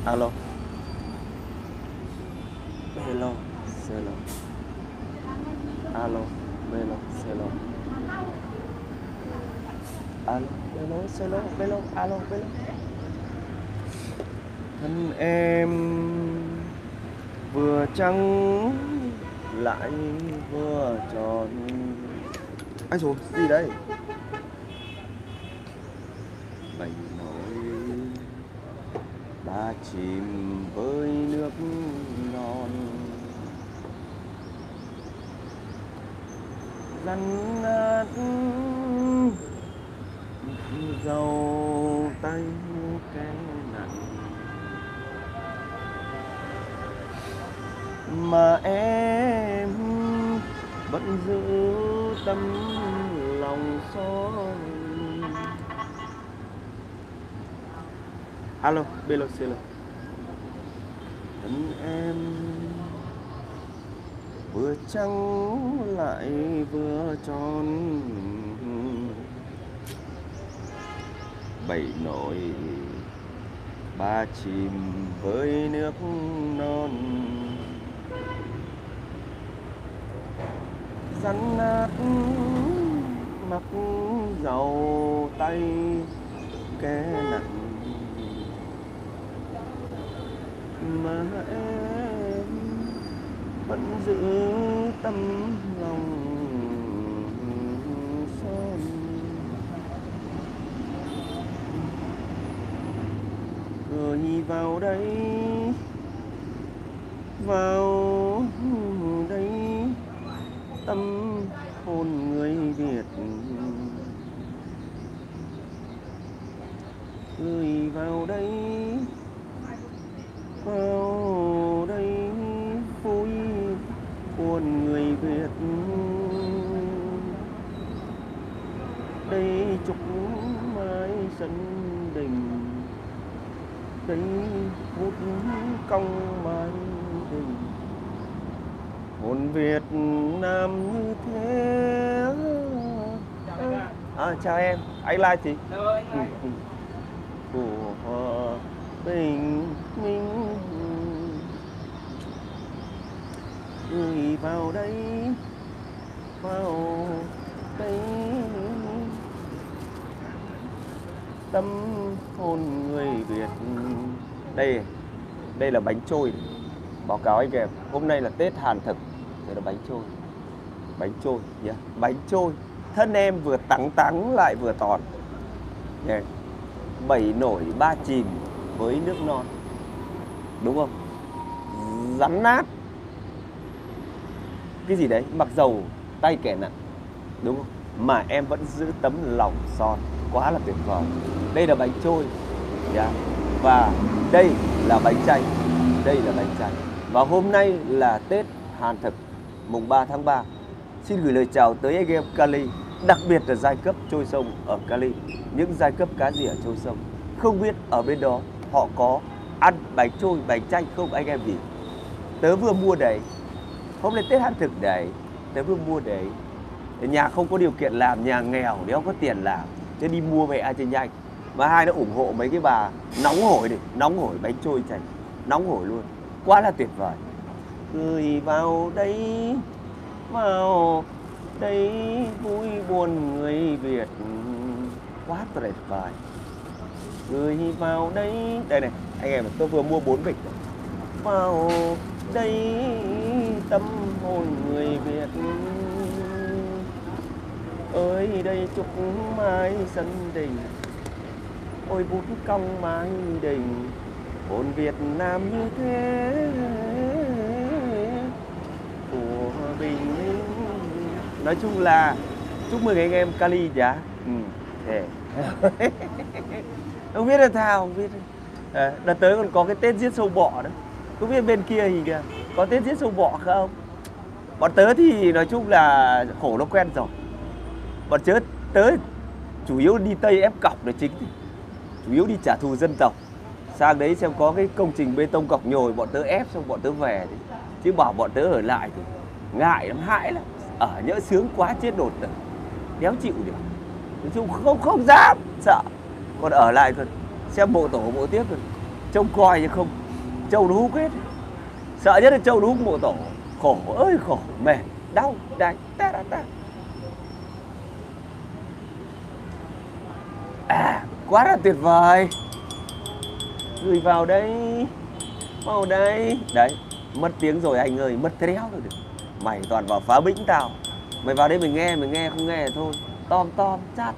Alo. Hello. Hello. Alo. Hello. Hello. Alo. Hello. Hello. Hello. Alo. Hello. Thân em vừa trắng lại vừa tròn. Ai rồi? Gì đấy? Bảy nỗi ba chìm với nước non, rắn nát dầu tay cái nặng mà em vẫn giữ tấm lòng son. Alo, Belo Selo. Thân em vừa trắng lại vừa tròn, bảy nổi ba chìm với nước non, rắn nát mặc dầu tay kẻ nặng mà em vẫn giữ tấm lòng son. Gửi vào đây tâm hồn người Việt, gửi vào đây vui buồn người Việt. Đây trúc mái sân đình, đây hút cong mái đình, hồn Việt Nam như thế. Chào em, anh like gì? Của hòa bình minh gửi vào đây tâm hồn người Việt. Đây là bánh trôi. Báo cáo anh em, hôm nay là Tết Hàn thực. Đây là bánh trôi nhá, bánh trôi. Thân em vừa tắng lại vừa tròn. Bảy nổi ba chìm với nước non, đúng không? Rắn nát cái gì đấy, mặc dầu tay kẻ nặng, đúng không? Mà em vẫn giữ tấm lòng son, quá là tuyệt vời. Đây là bánh trôi và đây là bánh chay. Và hôm nay là Tết Hàn thực, mùng 3 tháng 3. Xin gửi lời chào tới anh em Cali, đặc biệt là giai cấp trôi sông ở Cali. Những giai cấp cá gì ở trôi sông, không biết ở bên đó họ có ăn bánh trôi, bánh chay không anh em nhỉ? Tớ vừa mua đấy, hôm nay Tết Hàn thực đấy, tớ vừa mua đấy. Nhà không có điều kiện làm, nhà nghèo nếu không có tiền làm, chứ đi mua về ăn cho nhanh. Và hai nó ủng hộ mấy cái bà nóng hổi bánh trôi chay, nóng hổi luôn, quá là tuyệt vời. Gửi vào đây vui buồn người Việt, quá tuyệt vời. Gửi vào đây này anh em, tôi vừa mua 4 bịch rồi. Vào đây tâm hồn người Việt ơi, đây trúc mái sân đình, ôi bút cong mái đình, hồn Việt Nam như thế của bình minh. Nói chung là chúc mừng anh em Cali nhá. Không biết là thao, không biết. Đợt tới còn có cái Tết giết sâu bọ đó. Không biết bên kia thì kìa, có Tết giết sâu bọ không? Bọn tớ thì nói chung là khổ nó quen rồi. Bọn tớ chủ yếu đi Tây ép cọc là chính. Chủ yếu đi trả thù dân tộc. Sang đấy xem có cái công trình bê tông cọc nhồi, bọn tớ ép xong bọn tớ về thì. Chứ bảo bọn tớ ở lại thì ngại lắm, hãi lắm. Ở nhỡ sướng quá chết đột tử, đéo chịu được. Nói chung không dám, sợ. Còn ở lại còn xem bộ tổ bộ tiếp rồi. trông coi chứ không trâu nó hút hết. Sợ nhất là trâu nó hút mộ tổ. Khổ ơi khổ, mệt, đau, đành, ta. À, quá là tuyệt vời. Gửi vào đây. Vào đây. Đấy, mất tiếng rồi anh ơi, mất réo rồi được. Mày toàn vào phá bĩnh tao. Mày vào đây mày nghe không nghe thì thôi. Tom chat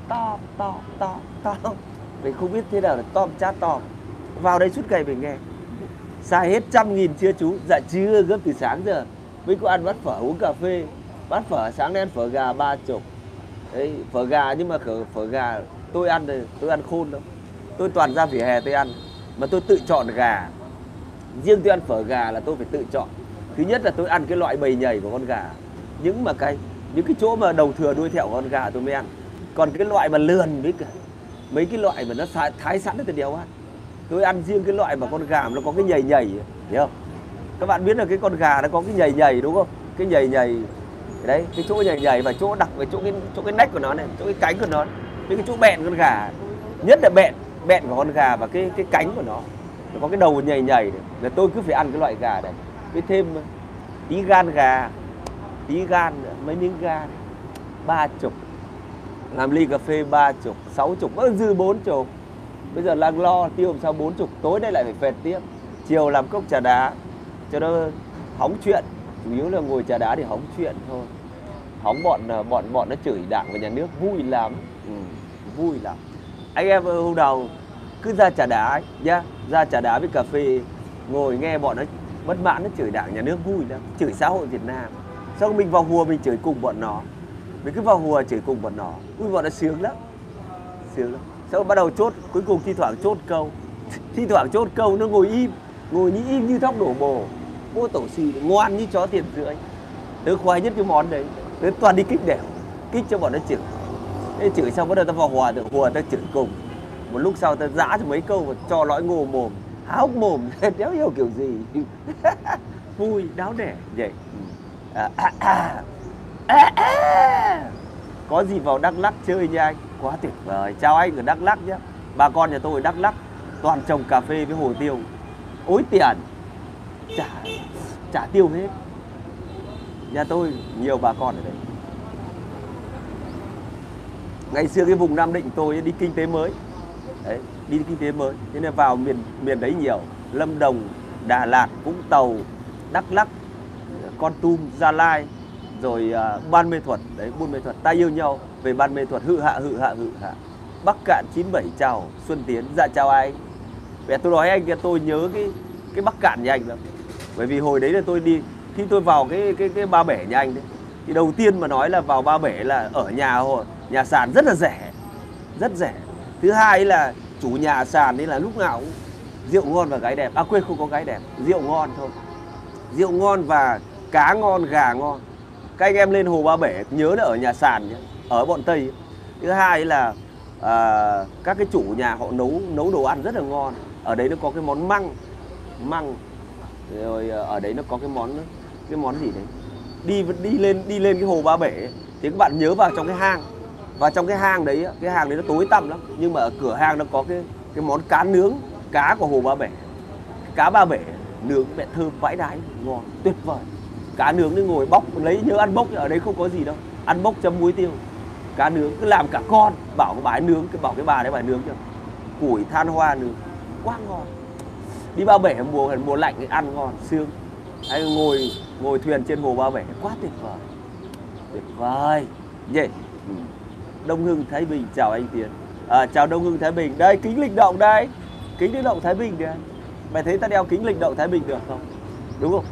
tom. Mày không biết thế nào là tom chat tom. Vào đây suốt ngày mày nghe. Xài hết 100.000 chưa chú? Dạ chưa, gấp từ sáng giờ. Mới có ăn bát phở uống cà phê. Bát phở sáng nay ăn phở gà 30. Đấy, phở gà nhưng mà phở gà tôi ăn thì tôi ăn khôn đâu. Tôi toàn ra vỉa hè tôi ăn. Mà tôi tự chọn gà. Riêng tôi ăn phở gà là tôi phải tự chọn. Thứ nhất là tôi ăn cái loại bầy nhảy của con gà. Những cái chỗ mà đầu thừa đuôi thẹo của con gà tôi mới ăn. Còn cái loại mà lườn với cả mấy cái loại mà nó thái sẵn thì tôi đéo ăn. Tôi ăn riêng cái loại mà con gà mà nó có cái nhảy hiểu không? Các bạn biết là cái con gà nó có cái nhảy đúng không? Cái nhảy đấy, cái chỗ nhảy và chỗ đặc với chỗ cái nách của nó này, chỗ cái cánh của nó, cái chỗ bẹn con gà. Nhất là bẹn của con gà và cái cánh của nó có cái đầu nhảy này. Là tôi cứ phải ăn cái loại gà này. Với thêm tí gan gà, tí gan nữa, mấy miếng gan 30. Làm ly cà phê 30, 60, dư 40. Bây giờ đang lo tiêu làm sao 40. Tối nay lại phải phệt tiếp. Chiều làm cốc trà đá cho nó hóng chuyện. Chủ yếu là ngồi trà đá để hóng chuyện thôi. Hóng bọn nó chửi Đảng và Nhà nước vui lắm. Vui lắm. Anh em hôm nào cứ ra trà đá ấy, nhá. Ra trà đá với cà phê, ngồi nghe bọn nó bất mãn, nó chửi Đảng Nhà nước vui lắm. Chửi xã hội Việt Nam. Xong mình vào hùa mình chửi cùng bọn nó. Mình cứ vào hùa chửi cùng bọn nó. Ui bọn nó sướng lắm. Sướng lắm. Sau bắt đầu chốt, cuối cùng thi thoảng chốt câu. Thi thoảng chốt câu nó ngồi im. Ngồi im như thóc đổ bồ. Mua tổ xì ngoan như chó tiền rưỡi. Tớ khoái nhất cái món đấy. Tớ toàn đi kích đều. Kích cho bọn nó chửi. Thế chửi xong bắt đầu tao vào hùa tao chửi cùng. Một lúc sau tao giã cho mấy câu và cho lõi ngô mồm. Há hốc mồm. Đéo hiểu kiểu gì. Vui, đáo đẻ. Vậy. Có gì vào Đắk Lắk chơi nha anh. Quá tuyệt vời. Chào anh ở Đắk Lắk nhé. Bà con nhà tôi ở Đắk Lắk toàn trồng cà phê với hồ tiêu. Ối tiền. Chả tiêu hết. Nhà tôi nhiều bà con ở đây. Ngày xưa cái vùng Nam Định tôi đi kinh tế mới. Đấy, đi kinh tế mới. Thế nên vào miền đấy nhiều. Lâm Đồng, Đà Lạt, Vũng Tàu, Đắk Lắk, Kon Tum, Gia Lai, rồi Ban Mê Thuột. Đấy, Buôn Mê Thuột. Ta yêu nhau về Ban Mê Thuột. Hự hạ. Bắc Cạn 97 chào Xuân Tiến. Dạ chào anh. Vậy tôi nói anh tôi nhớ cái Bắc Cạn nhà anh lắm. Bởi vì hồi đấy là tôi đi, khi tôi vào cái Ba Bể nhà anh đấy, thì đầu tiên mà nói là vào Ba Bể là ở nhà sàn rất là rẻ. Rất rẻ. Thứ hai là chủ nhà sàn đấy là lúc nào cũng rượu ngon và gái đẹp. À quên, không có gái đẹp, rượu ngon thôi. Rượu ngon và cá ngon, gà ngon. Các anh em lên hồ Ba Bể nhớ là ở nhà sàn nhé, ở bọn Tây. Thứ hai là các cái chủ nhà họ nấu đồ ăn rất là ngon. Ở đấy nó có cái món măng. Rồi ở đấy nó có cái món gì đấy. Đi lên cái hồ Ba Bể thì các bạn nhớ vào trong cái hang. Và trong cái hang đấy nó tối tăm lắm. Nhưng mà ở cửa hang nó có cái món cá nướng, cá của hồ Ba Bể. Cá Ba Bể nướng mẹ thơm vãi đái, ngon, tuyệt vời. Cá nướng nó ngồi bóc, nhớ ăn bốc, ở đấy không có gì đâu. Ăn bốc chấm muối tiêu. Cá nướng cứ làm cả con, bảo cái bà ấy nướng, bảo cái bà đấy bà ấy nướng cho. Củi than hoa nướng, quá ngon. Đi Ba Bể mùa lạnh thì ăn ngon, sướng. Hay ngồi thuyền trên hồ Ba Bể, quá tuyệt vời. Tuyệt vời. Yeah. Đông Hưng Thái Bình, chào anh Tiến. Chào Đông Hưng Thái Bình. Đây, kính lịch động đây. Kính lịch động Thái Bình đây. Mày thấy ta đeo kính lịch động Thái Bình được không? Đúng không?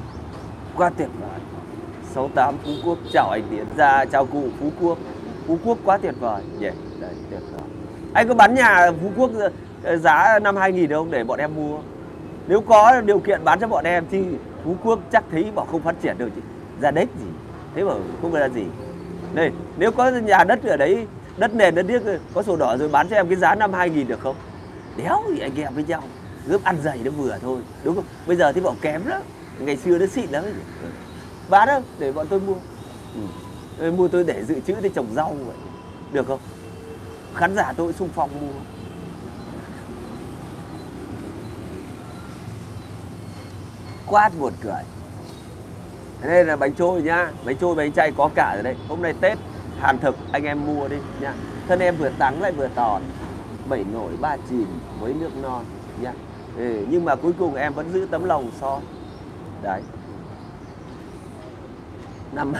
Quá tuyệt vời. 68 Phú Quốc, chào anh Tiến. Dạ, chào cụ Phú Quốc. Phú Quốc quá tuyệt vời. Yeah. Đây, tuyệt vời. Anh có bán nhà Phú Quốc giá 5-2 nghìn không để bọn em mua? Nếu có điều kiện bán cho bọn em thì Phú Quốc chắc thấy bảo không phát triển được chứ. Ra đất gì? Thế bảo không ra gì. Đây, nếu có nhà đất ở đấy, đất nền đất điếc có sổ đỏ rồi bán cho em cái giá 5-2 nghìn được không? Đéo thì anh em với nhau. Gớp ăn dày nó vừa thôi, đúng không? Bây giờ thì bảo kém lắm. Ngày xưa nó xịn lắm. Bán không? Để bọn tôi mua. Mua tôi để dự trữ để trồng rau vậy. Được không? Khán giả tôi xung phong mua. quá buồn cười. Thế nên là bánh trôi nhá, bánh trôi bánh chay có cả rồi đấy. Hôm nay Tết Hàn Thực anh em mua đi nha. Thân em vừa tắng lại vừa tòn, 7 nổi 3 chìm với nước non nha. Nhưng mà cuối cùng em vẫn giữ tấm lòng son. Đấy. Năm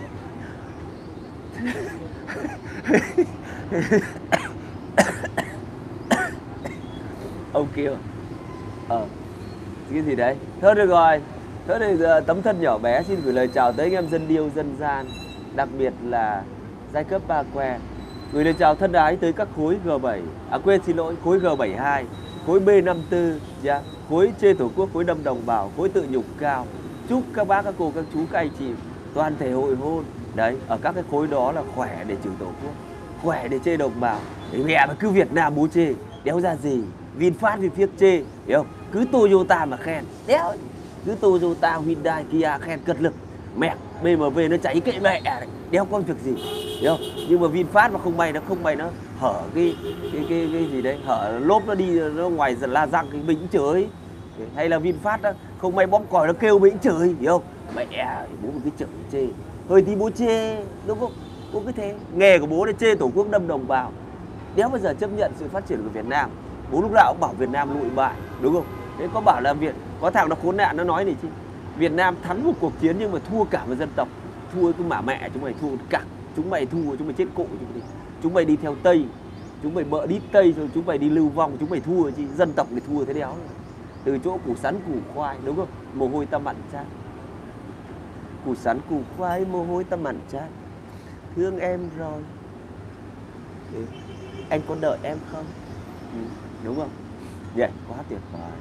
ông kia cái gì đấy. Thôi được rồi. Thôi thì tấm thân nhỏ bé xin gửi lời chào tới anh em dân điêu dân gian, đặc biệt là giai cấp Ba Que. Gửi lời chào thân ái tới các khối G7, xin lỗi, khối G72, khối B54, yeah, khối chê Tổ quốc, khối đâm đồng bào, khối tự nhục cao. Chúc các bác, các cô, các chú, các anh chị toàn thể hội hôn. Đấy, ở các cái khối đó là khỏe để trừ Tổ quốc, khỏe để chê đồng bào. Để mẹ mà cứ Việt Nam bố chê, đéo ra gì. VinFast, VinFast chê, hiểu không? Cứ Toyota mà khen, đéo. Cứ Toyota, Hyundai, Kia khen cật lực. Mẹ, BMW nó cháy kệ mẹ, đéo có việc gì, hiểu không? Nhưng mà VinFast mà không may nó hở cái gì đấy, hở lốp nó đi nó ngoài la răng thì mình cũng chửi. Hay là VinFast đó, không may bóp còi nó kêu mình cũng chửi, hiểu không? Mẹ, bố một cái chửi chê, hơi tí bố chê, đúng không? Bố cứ thế, nghề của bố là chê Tổ quốc đâm đồng bào, đéo bao giờ chấp nhận sự phát triển của Việt Nam. Bố lúc nào cũng bảo Việt Nam lụi bại, đúng không? Thế có bảo là có thằng nó khốn nạn nó nói này chứ, Việt Nam thắng một cuộc chiến nhưng mà thua cả một dân tộc. Thua cái mà mẹ chúng mày thua cả, chúng mày thua, chúng mày chết cụ, chúng mày đi theo Tây, chúng mày bợ đít Tây rồi chúng mày đi lưu vong, chúng mày thua chứ, dân tộc mày thua thế đéo. Từ chỗ củ sắn củ khoai, đúng không? Mồ hôi ta mặn chát. Củ sắn củ khoai, mồ hôi ta mặn chát. Thương em rồi. Đấy. Anh có đợi em không? Đúng không? Vậy, quá tuyệt vời.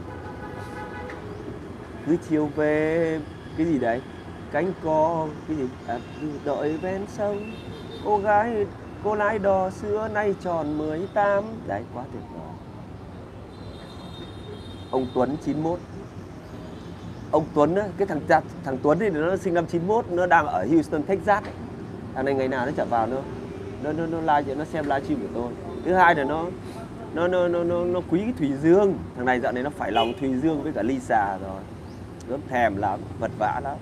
Cứ chiều về cái gì đấy, cánh cò cái gì đợi ven sông, cô lái đò xưa nay tròn 18. Đấy, quá tuyệt vời. Ông Tuấn 91. Ông Tuấn á, cái thằng Tuấn thì nó sinh năm 91, nó đang ở Houston, Texas ấy. Thằng này ngày nào nó chở vào nó xem livestream của tôi. Thứ hai là nó quý cái Thùy Dương. Thằng này dạo này nó phải lòng Thùy Dương với cả Lisa rồi. Nó thèm lắm, vật vã lắm.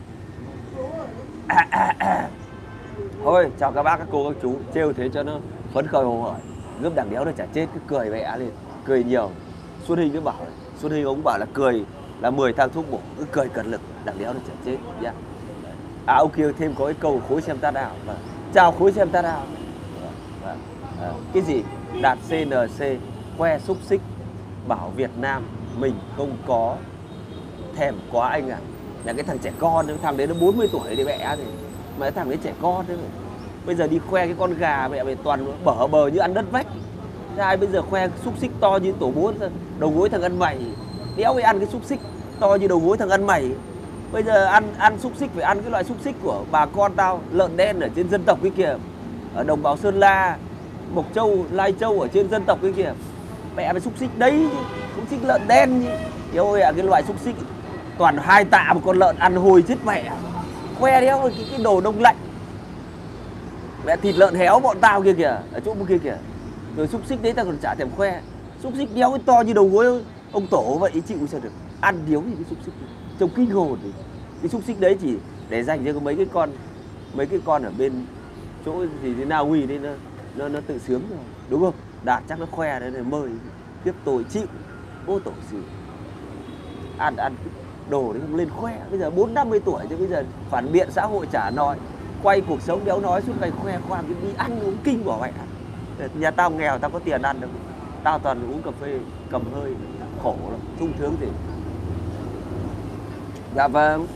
Thôi, chào các bác, các cô, các chú. Trêu thế cho nó phấn khởi hồ hởi. Gớm đằng đéo nó chả chết, cứ cười mẹ lên. Cười nhiều. Xuân Hình nó bảo, Xuân Hình ông bảo là cười là 10 thang thuốc bổ, cứ cười cật lực, đằng đéo nó chả chết nhá. Ông kia thêm có cái câu khối xem ta nào. Chào khối xem ta nào. Cái gì? Đạt CNC que xúc xích bảo Việt Nam mình không có thèm quá anh à. Là cái thằng trẻ con, thằng đấy nó 40 tuổi thì mẹ thì mà cái thằng đấy trẻ con đấy. Bây giờ đi khoe cái con gà mẹ toàn bở bờ như ăn đất vách. Thế ai bây giờ khoe xúc xích to như tổ bố đầu gối thằng ăn mày. Đéo phải ăn cái xúc xích to như đầu gối thằng ăn mày. Bây giờ ăn xúc xích phải ăn cái loại xúc xích của bà con tao, lợn đen ở trên dân tộc cái kìa. Ở đồng bào Sơn La, Mộc Châu, Lai Châu ở trên dân tộc cái kìa. Mẹ phải xúc xích đấy chứ, xúc xích lợn đen chứ. Yêu ơi cái loại xúc xích toàn 2 tạ một con lợn ăn hôi chết mẹ. Khoe đéo cái đồ đông lạnh. Mẹ thịt lợn héo bọn tao kia kìa, ở chỗ kia kìa. Rồi xúc xích đấy tao còn chả thèm khoe. Xúc xích đéo cái to như đầu gối ông tổ vậy chịu sao được. Ăn điếu thì cái xúc xích trông kinh hồn thì. Cái xúc xích đấy chỉ để dành cho mấy cái con ở bên chỗ gì thế nào Uy đấy nó tự sướng rồi, đúng không? Đạt chắc nó khoe đấy này mời tiếp tôi chịu. Ô tổ sư. Ăn đồ đấy không lên khoe. Bây giờ 40-50 tuổi chứ bây giờ phản biện xã hội chả nói. Quay cuộc sống đéo nói suốt ngày khoe khoang cái đi ăn uống kinh bỏ mẹ. Nhà tao nghèo tao có tiền ăn đâu. Tao toàn uống cà phê cầm hơi khổ lắm, sung sướng gì. Dạ vâng.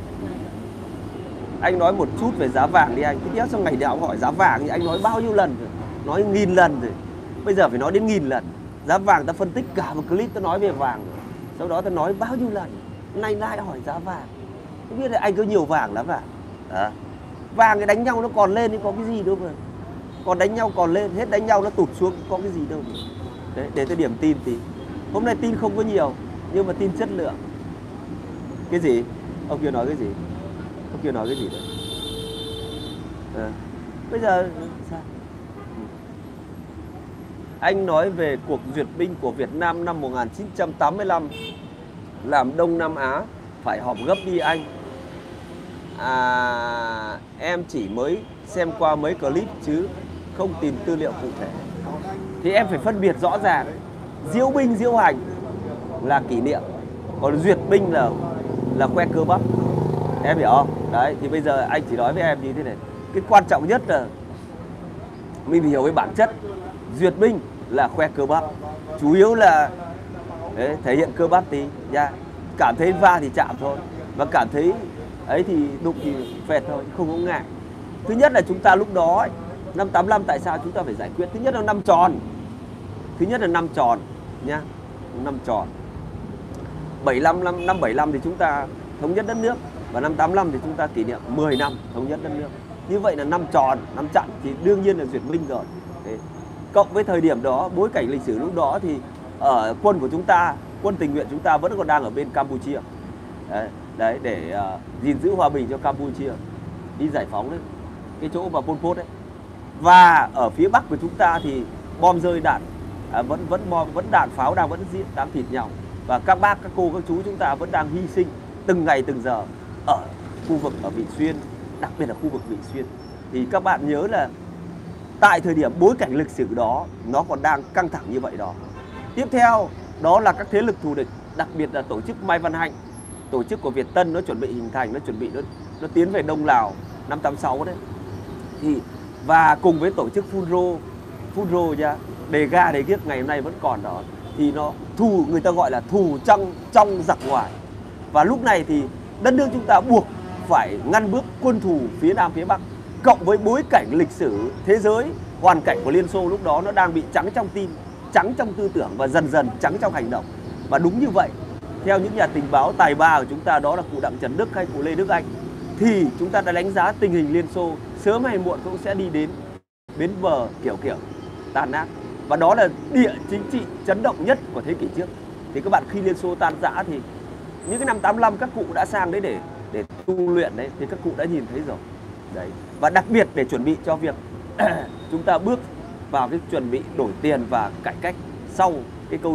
Anh nói một chút về giá vàng đi anh. Cái đéo trong ngày nào hỏi giá vàng thì anh nói bao nhiêu lần rồi. Nói 1000 lần rồi. Bây giờ phải nói đến 1000 lần. Giá vàng ta phân tích cả một clip ta nói về vàng rồi. Sau đó ta nói bao nhiêu lần. Nay hỏi giá vàng. Không biết là anh có nhiều vàng lắm à? Đó. Vàng cái đánh nhau nó còn lên thì có cái gì đâu mà. Còn đánh nhau còn lên, hết đánh nhau nó tụt xuống có cái gì đâu. Đấy, để tôi điểm tin tí. Hôm nay tin không có nhiều nhưng mà tin chất lượng. Cái gì? Ông kia nói cái gì? Ông kia nói cái gì đấy? Bây giờ sao? Anh nói về cuộc duyệt binh của Việt Nam năm 1985 làm Đông Nam Á phải họp gấp đi anh. Em chỉ mới xem qua mấy clip chứ không tìm tư liệu cụ thể. Thì em phải phân biệt rõ ràng, diễu binh diễu hành là kỷ niệm, còn duyệt binh là khoe cơ bắp. Em hiểu không? Đấy, thì bây giờ anh chỉ nói với em như thế này. Cái quan trọng nhất là mình phải hiểu cái bản chất. Duyệt binh là khoe cơ bắp, chủ yếu là đấy, thể hiện cơ bắp tí nha. Cảm thấy va thì chạm thôi, và cảm thấy ấy thì đụng thì phệt thôi, không có ngại. Thứ nhất là chúng ta lúc đó ấy, năm 85 tại sao chúng ta phải giải quyết? Thứ nhất là năm tròn. Thứ nhất là năm tròn nhá, năm tròn. 75 thì chúng ta thống nhất đất nước, và năm 85 thì chúng ta kỷ niệm 10 năm thống nhất đất nước. Như vậy là năm tròn, năm chặn thì đương nhiên là duyệt binh rồi. Đấy. Cộng với thời điểm đó, bối cảnh lịch sử lúc đó thì ở quân của chúng ta, quân tình nguyện chúng ta vẫn còn đang ở bên Campuchia. Đấy, để gìn giữ hòa bình cho Campuchia, đi giải phóng đấy, cái chỗ mà Pol Pot đấy. Và ở phía Bắc của chúng ta thì bom rơi đạn, vẫn đạn pháo đang thịt nhau, và các bác các cô các chú chúng ta vẫn đang hy sinh từng ngày từng giờ ở khu vực ở Vị Xuyên, đặc biệt là khu vực Vị Xuyên. Thì các bạn nhớ là tại thời điểm bối cảnh lịch sử đó nó còn đang căng thẳng như vậy đó. Tiếp theo đó là các thế lực thù địch, đặc biệt là tổ chức Mai Văn Hạnh, tổ chức của Việt Tân, nó chuẩn bị hình thành, nó tiến về Đông Lào năm 86 đấy. Thì và cùng với tổ chức Phunro nha, đề ga đề kiếp ngày hôm nay vẫn còn đó. Thì nó thù, người ta gọi là thù trong giặc ngoài. Và lúc này thì đất nước chúng ta buộc phải ngăn bước quân thù phía Nam phía Bắc, cộng với bối cảnh lịch sử thế giới, hoàn cảnh của Liên Xô lúc đó nó đang bị trắng trong tim, trắng trong tư tưởng và dần dần trắng trong hành động. Và đúng như vậy, theo những nhà tình báo tài ba của chúng ta, đó là cụ Đặng Trần Đức hay cụ Lê Đức Anh, thì chúng ta đã đánh giá tình hình Liên Xô sớm hay muộn cũng sẽ đi đến bến bờ kiểu tan nát. Và đó là địa chính trị chấn động nhất của thế kỷ trước. Thì các bạn, khi Liên Xô tan rã thì những cái năm 85 các cụ đã sang đấy để tu luyện đấy, thì các cụ đã nhìn thấy rồi. Đấy. Và đặc biệt để chuẩn bị cho việc chúng ta bước vào cái chuẩn bị đổi tiền và cải cách sau cái câu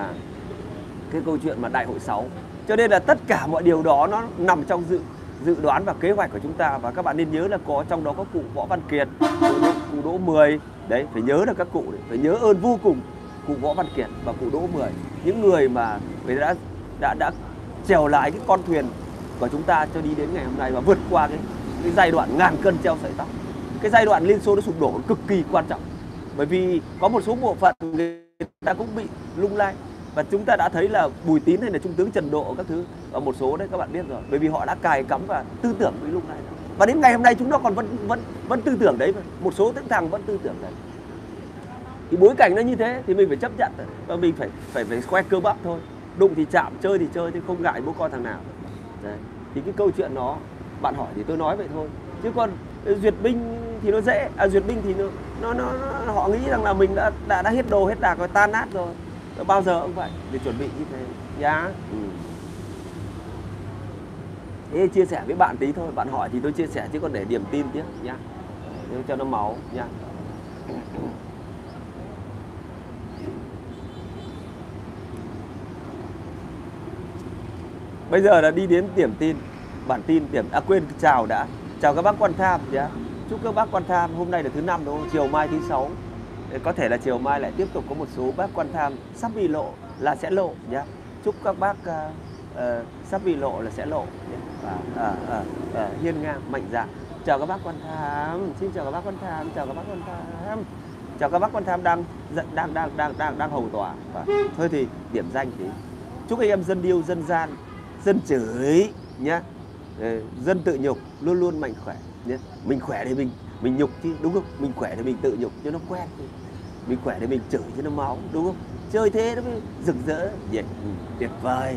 chuyện mà Đại hội 6. Cho nên là tất cả mọi điều đó nó nằm trong dự đoán và kế hoạch của chúng ta. Và các bạn nên nhớ là trong đó có cụ Võ Văn Kiệt, cụ Đỗ Mười. Đấy, phải nhớ là các cụ đấy, phải nhớ ơn vô cùng cụ Võ Văn Kiệt và cụ Đỗ Mười, những người mà người đã trèo lái cái con thuyền của chúng ta cho đi đến ngày hôm nay và vượt qua cái giai đoạn ngàn cân treo sợi tóc. Cái giai đoạn Liên Xô nó sụp đổ cực kỳ quan trọng, bởi vì có một số bộ phận người ta cũng bị lung lay. Và chúng ta đã thấy là Bùi Tín hay là Trung tướng Trần Độ các thứ, ở một số đấy các bạn biết rồi, bởi vì họ đã cài cắm và tư tưởng bị lung lay. Và đến ngày hôm nay chúng nó còn vẫn tư tưởng đấy, một số thằng vẫn tư tưởng đấy. Thì bối cảnh nó như thế thì mình phải chấp nhận, và mình phải khoe cơ bắp thôi. Đụng thì chạm, chơi thì chơi, chứ không ngại bố con thằng nào. Đấy. Thì cái câu chuyện nó, bạn hỏi thì tôi nói vậy thôi. Chứ còn duyệt binh thì nó dễ, duyệt binh thì họ nghĩ rằng là mình đã hết đồ hết đạc rồi, tan nát rồi. Bao giờ cũng vậy, để chuẩn bị như thế nhá. Thế chia sẻ với bạn tí thôi, bạn hỏi thì tôi chia sẻ, chứ còn để điểm tin tiếp nhá, để cho nó máu nhá. Bây giờ là đi đến điểm tin, bản tin quên chào đã. Chào các bác quan tham nhá. Chúc các bác quan tham, hôm nay là thứ 5 đúng không? Chiều mai thứ 6. Có thể là chiều mai lại tiếp tục có một số bác quan tham sắp bị lộ là sẽ lộ nhá. Chúc các bác sắp bị lộ là sẽ lộ. Hiên ngang, mạnh dạn. Chào các bác quan tham, xin chào các bác quan tham, chào các bác quan tham. Chào các bác quan tham đang hầu tòa. Thôi thì điểm danh tí. Chúc anh em dân điêu, dân gian, dân chửi nhá. Dân tự nhục luôn luôn mạnh khỏe nhé. Mình khỏe thì mình nhục chứ, đúng không? Mình khỏe thì mình tự nhục cho nó quen. Mình khỏe thì mình chửi cho nó máu, đúng không? Chơi thế nó mới rực rỡ, tuyệt vời.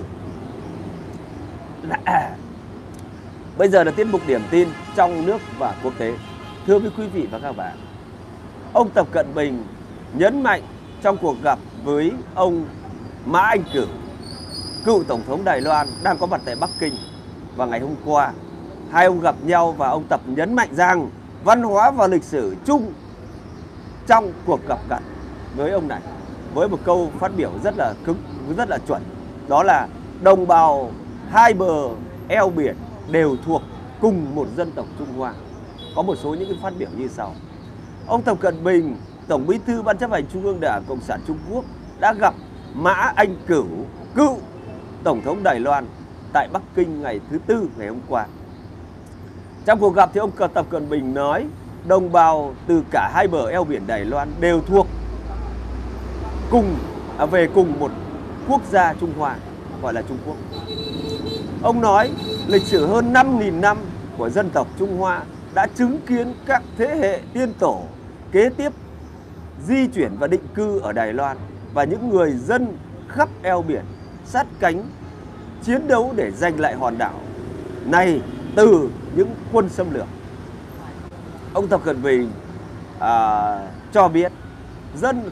Bây giờ là tiết mục điểm tin trong nước và quốc tế. Thưa với quý vị và các bạn, ông Tập Cận Bình nhấn mạnh trong cuộc gặp với ông Mã Anh Cửu, cựu Tổng thống Đài Loan đang có mặt tại Bắc Kinh vào ngày hôm qua. Hai ông gặp nhau và ông Tập nhấn mạnh rằng văn hóa và lịch sử chung trong cuộc gặp gỡ với ông này, với một câu phát biểu rất là cứng, rất là chuẩn. Đó là đồng bào hai bờ eo biển đều thuộc cùng một dân tộc Trung Hoa. Có một số những cái phát biểu như sau. Ông Tập Cận Bình, Tổng Bí thư Ban chấp hành Trung ương Đảng Cộng sản Trung Quốc đã gặp Mã Anh Cửu, cựu Tổng thống Đài Loan tại Bắc Kinh ngày thứ Tư ngày hôm qua. Trong cuộc gặp thì ông Tập Cận Bình nói đồng bào từ cả hai bờ eo biển Đài Loan đều thuộc về cùng một quốc gia Trung Hoa, gọi là Trung Quốc. Ông nói lịch sử hơn 5.000 năm của dân tộc Trung Hoa đã chứng kiến các thế hệ tiên tổ kế tiếp di chuyển và định cư ở Đài Loan, và những người dân khắp eo biển sát cánh chiến đấu để giành lại hòn đảo này từ những quân xâm lược. Ông Tập Cận Bình cho biết dân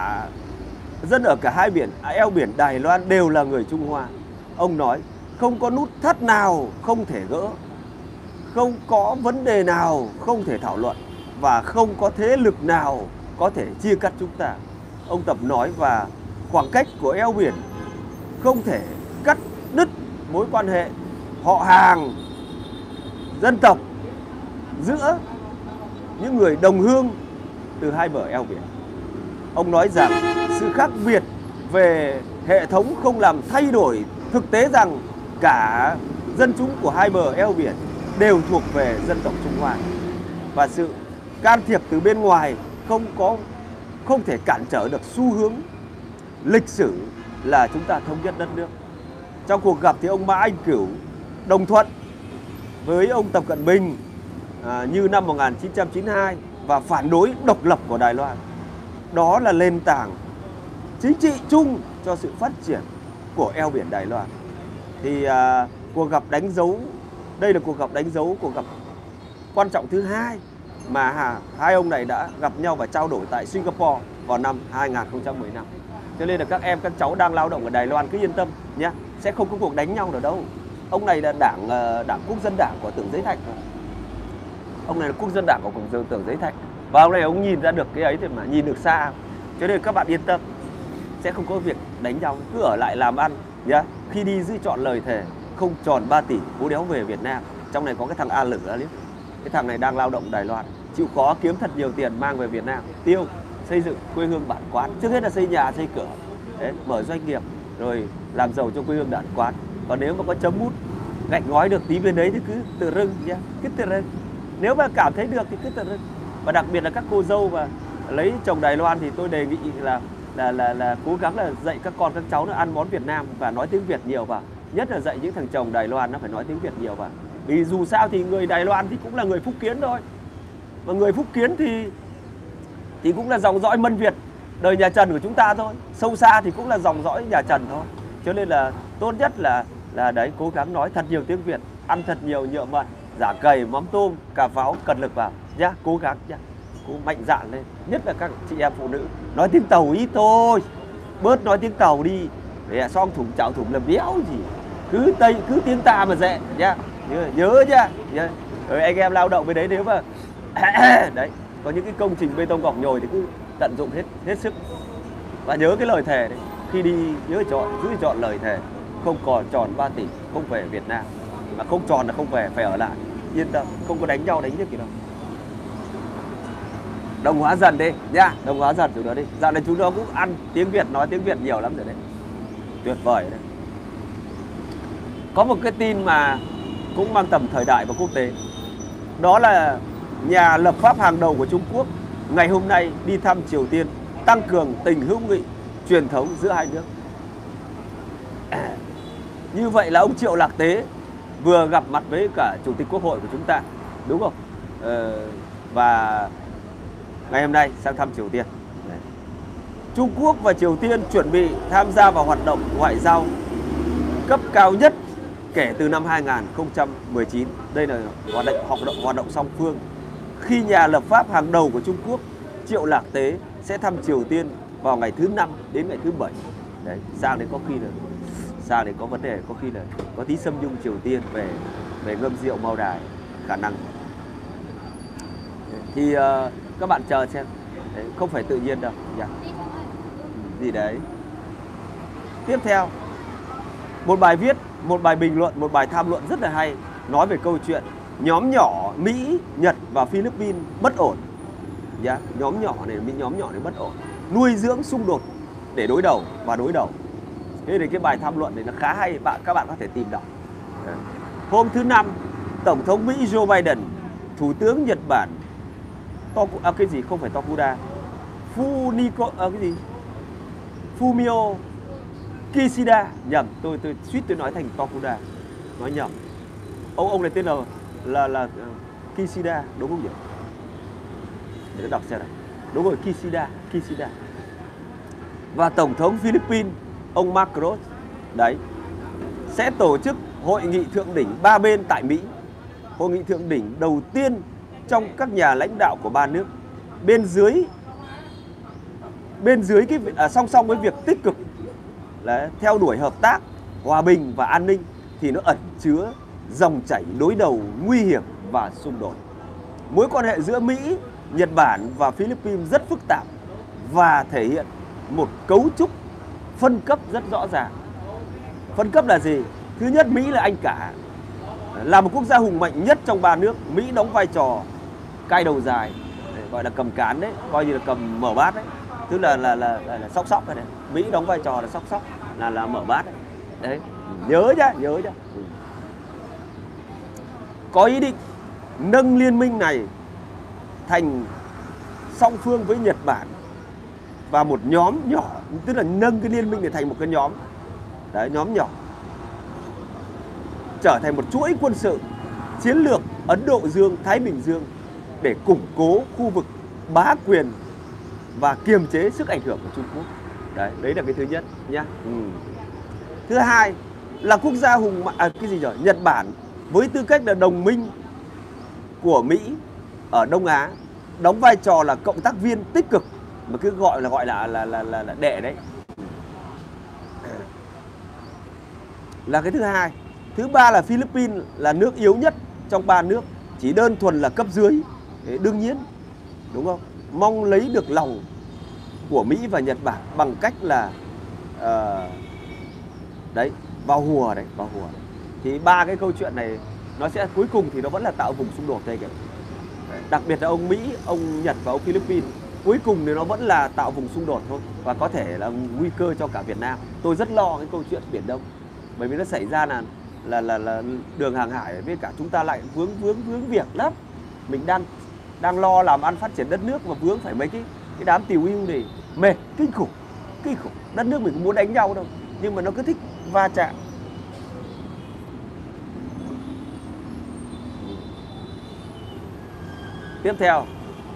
ở cả hai eo biển Đài Loan đều là người Trung Hoa. Ông nói không có nút thắt nào không thể gỡ, không có vấn đề nào không thể thảo luận, và không có thế lực nào có thể chia cắt chúng ta. Ông Tập nói và khoảng cách của eo biển không thể cắt đứt mối quan hệ họ hàng, dân tộc giữa những người đồng hương từ hai bờ eo biển. Ông nói rằng sự khác biệt về hệ thống không làm thay đổi thực tế rằng cả dân chúng của hai bờ eo biển đều thuộc về dân tộc Trung Hoa, và sự can thiệp từ bên ngoài không thể cản trở được xu hướng lịch sử là chúng ta thống nhất đất nước. Trong cuộc gặp thì ông Mã Anh Cửu đồng thuận với ông Tập Cận Bình như năm 1992 và phản đối độc lập của Đài Loan. Đó là nền tảng chính trị chung cho sự phát triển của eo biển Đài Loan. Thì cuộc gặp đánh dấu, đây là cuộc gặp đánh dấu cuộc gặp quan trọng thứ hai mà hai ông này đã gặp nhau và trao đổi tại Singapore vào năm 2015. Cho nên là các em, các cháu đang lao động ở Đài Loan cứ yên tâm nhé, sẽ không có cuộc đánh nhau nào đâu. Ông này là đảng Quốc dân đảng của Tưởng Giới Thạch. Ông này là Quốc dân đảng của Tưởng Giới Thạch. Và ông này ông nhìn ra được cái ấy thì mà nhìn được xa. Cho nên các bạn yên tâm, sẽ không có việc đánh nhau, cứ ở lại làm ăn nhé. Khi đi giữ chọn lời thề không tròn 3 tỷ bố đéo về Việt Nam. Trong này có cái thằng A Lử đó, cái thằng này đang lao động Đài Loan, chịu khó kiếm thật nhiều tiền mang về Việt Nam tiêu, xây dựng quê hương bản quán. Trước hết là xây nhà xây cửa, đấy, mở doanh nghiệp rồi làm giàu cho quê hương bản quán. Còn nếu mà có chấm mút gạch ngói được tí bên đấy thì cứ tự rưng nhé, cứ tự rưng. Nếu mà cảm thấy được thì cứ tự rưng. Và đặc biệt là các cô dâu và lấy chồng Đài Loan thì tôi đề nghị là cố gắng là dạy các con các cháu nó ăn món Việt Nam và nói tiếng Việt nhiều vào. Nhất là dạy những thằng chồng Đài Loan nó phải nói tiếng Việt nhiều vào. Vì dù sao thì người Đài Loan thì cũng là người Phúc Kiến thôi. Mà người Phúc Kiến thì cũng là dòng dõi Mân Việt, đời nhà Trần của chúng ta thôi. Sâu xa thì cũng là dòng dõi nhà Trần thôi. Cho nên là tốt nhất là đấy, cố gắng nói thật nhiều tiếng Việt, ăn thật nhiều nhựa mận, giả cầy, mắm tôm, cà pháo, cần lực vào nhá, cố gắng nhá. Cố mạnh dạn lên, nhất là các chị em phụ nữ nói tiếng Tàu ít thôi, bớt nói tiếng Tàu đi, để xong thủng chảo thủng làm đéo gì, cứ tiếng ta mà dễ nhá, nhớ nhá. Rồi anh em lao động với đấy, nếu mà đấy có những cái công trình bê tông gọc nhồi thì cứ tận dụng hết sức và nhớ cái lời thề đấy, khi đi nhớ giữ chọn lời thề, không còn tròn 3 tỷ không về Việt Nam, mà không tròn là không về, phải ở lại, yên tâm, không có đánh nhau đánh nhức gì đâu. Đồng hóa dần đi nha, đồng hóa dần chúng nó đi. Dạo này chúng nó cũng ăn tiếng Việt, nói tiếng Việt nhiều lắm rồi đấy, tuyệt vời đấy. Có một cái tin mà cũng mang tầm thời đại và quốc tế, đó là nhà lập pháp hàng đầu của Trung Quốc ngày hôm nay đi thăm Triều Tiên, tăng cường tình hữu nghị truyền thống giữa hai nước. Như vậy là ông Triệu Lạc Tế vừa gặp mặt với cả Chủ tịch Quốc hội của chúng ta, đúng không? Và ngày hôm nay sang thăm Triều Tiên. Trung Quốc và Triều Tiên chuẩn bị tham gia vào hoạt động ngoại giao cấp cao nhất kể từ năm 2019. Đây là hoạt động song phương. Khi nhà lập pháp hàng đầu của Trung Quốc Triệu Lạc Tế sẽ thăm Triều Tiên vào ngày thứ 5 đến ngày thứ 7. Đấy, sang đấy có khi là sang đấy có vấn đề, có khi là có tí xâm nhung Triều Tiên về ngâm rượu Mao Đài, khả năng. Thì các bạn chờ xem, đấy, không phải tự nhiên đâu. Gì đấy. Tiếp theo, một bài viết một bài bình luận, một bài tham luận rất là hay nói về câu chuyện nhóm nhỏ Mỹ, Nhật và Philippines bất ổn. Nhóm nhỏ này bất ổn, nuôi dưỡng xung đột để đối đầu và đối đầu. Thế thì cái bài tham luận này nó khá hay, các bạn có thể tìm đọc. Hôm thứ Năm, Tổng thống Mỹ Joe Biden, Thủ tướng Nhật Bản Fumio Kishida, nhầm, tôi suýt tôi nói thành Tokuda, nói nhầm. Ông này tên là Kishida, đúng không nhỉ? Để tôi đọc xem này. Đúng rồi, Kishida. Và Tổng thống Philippines, ông Marcos, đấy, sẽ tổ chức hội nghị thượng đỉnh ba bên tại Mỹ. Hội nghị thượng đỉnh đầu tiên trong các nhà lãnh đạo của ba nước. Song song với việc tích cực là theo đuổi hợp tác, hòa bình và an ninh thì nó ẩn chứa dòng chảy đối đầu nguy hiểm và xung đột. Mối quan hệ giữa Mỹ, Nhật Bản và Philippines rất phức tạp và thể hiện một cấu trúc phân cấp rất rõ ràng. Phân cấp là gì? Thứ nhất, Mỹ là anh cả, là một quốc gia hùng mạnh nhất trong ba nước. Mỹ đóng vai trò cai đầu dài, gọi là cầm cán đấy, coi như là cầm mở bát đấy, tức là sóc này. Mỹ đóng vai trò là sóc là mở bát đấy. Đấy, nhớ nhá. Có ý định nâng liên minh này thành song phương với Nhật Bản và một nhóm nhỏ, tức là nâng cái liên minh này thành một cái nhóm. Đấy, nhóm nhỏ. Trở thành một chuỗi quân sự chiến lược Ấn Độ Dương, Thái Bình Dương để củng cố khu vực bá quyền và kiềm chế sức ảnh hưởng của Trung Quốc. Đấy là cái thứ nhất nhá. Thứ hai là quốc gia hùng mạnh, Nhật Bản với tư cách là đồng minh của Mỹ ở Đông Á, đóng vai trò là cộng tác viên tích cực, mà cứ gọi là đệ đấy. Là cái thứ hai. Thứ ba là Philippines là nước yếu nhất trong ba nước, chỉ đơn thuần là cấp dưới. Đấy, đương nhiên, đúng không? Mong lấy được lòng của Mỹ và Nhật Bản bằng cách là vào hùa. Thì ba cái câu chuyện này nó sẽ cuối cùng thì nó vẫn là tạo vùng xung đột đây kìa. Đặc biệt là ông Mỹ, ông Nhật và ông Philippines, cuối cùng thì nó vẫn là tạo vùng xung đột thôi, và có thể là nguy cơ cho cả Việt Nam. Tôi rất lo cái câu chuyện Biển Đông, bởi vì nó xảy ra là đường hàng hải với cả chúng ta lại vướng việc lắm. Mình đang lo làm ăn phát triển đất nước mà vướng phải mấy cái đám tiểu yêu này, mệt kinh khủng. Đất nước mình cũng muốn đánh nhau đâu, nhưng mà nó cứ thích va chạm. Tiếp theo,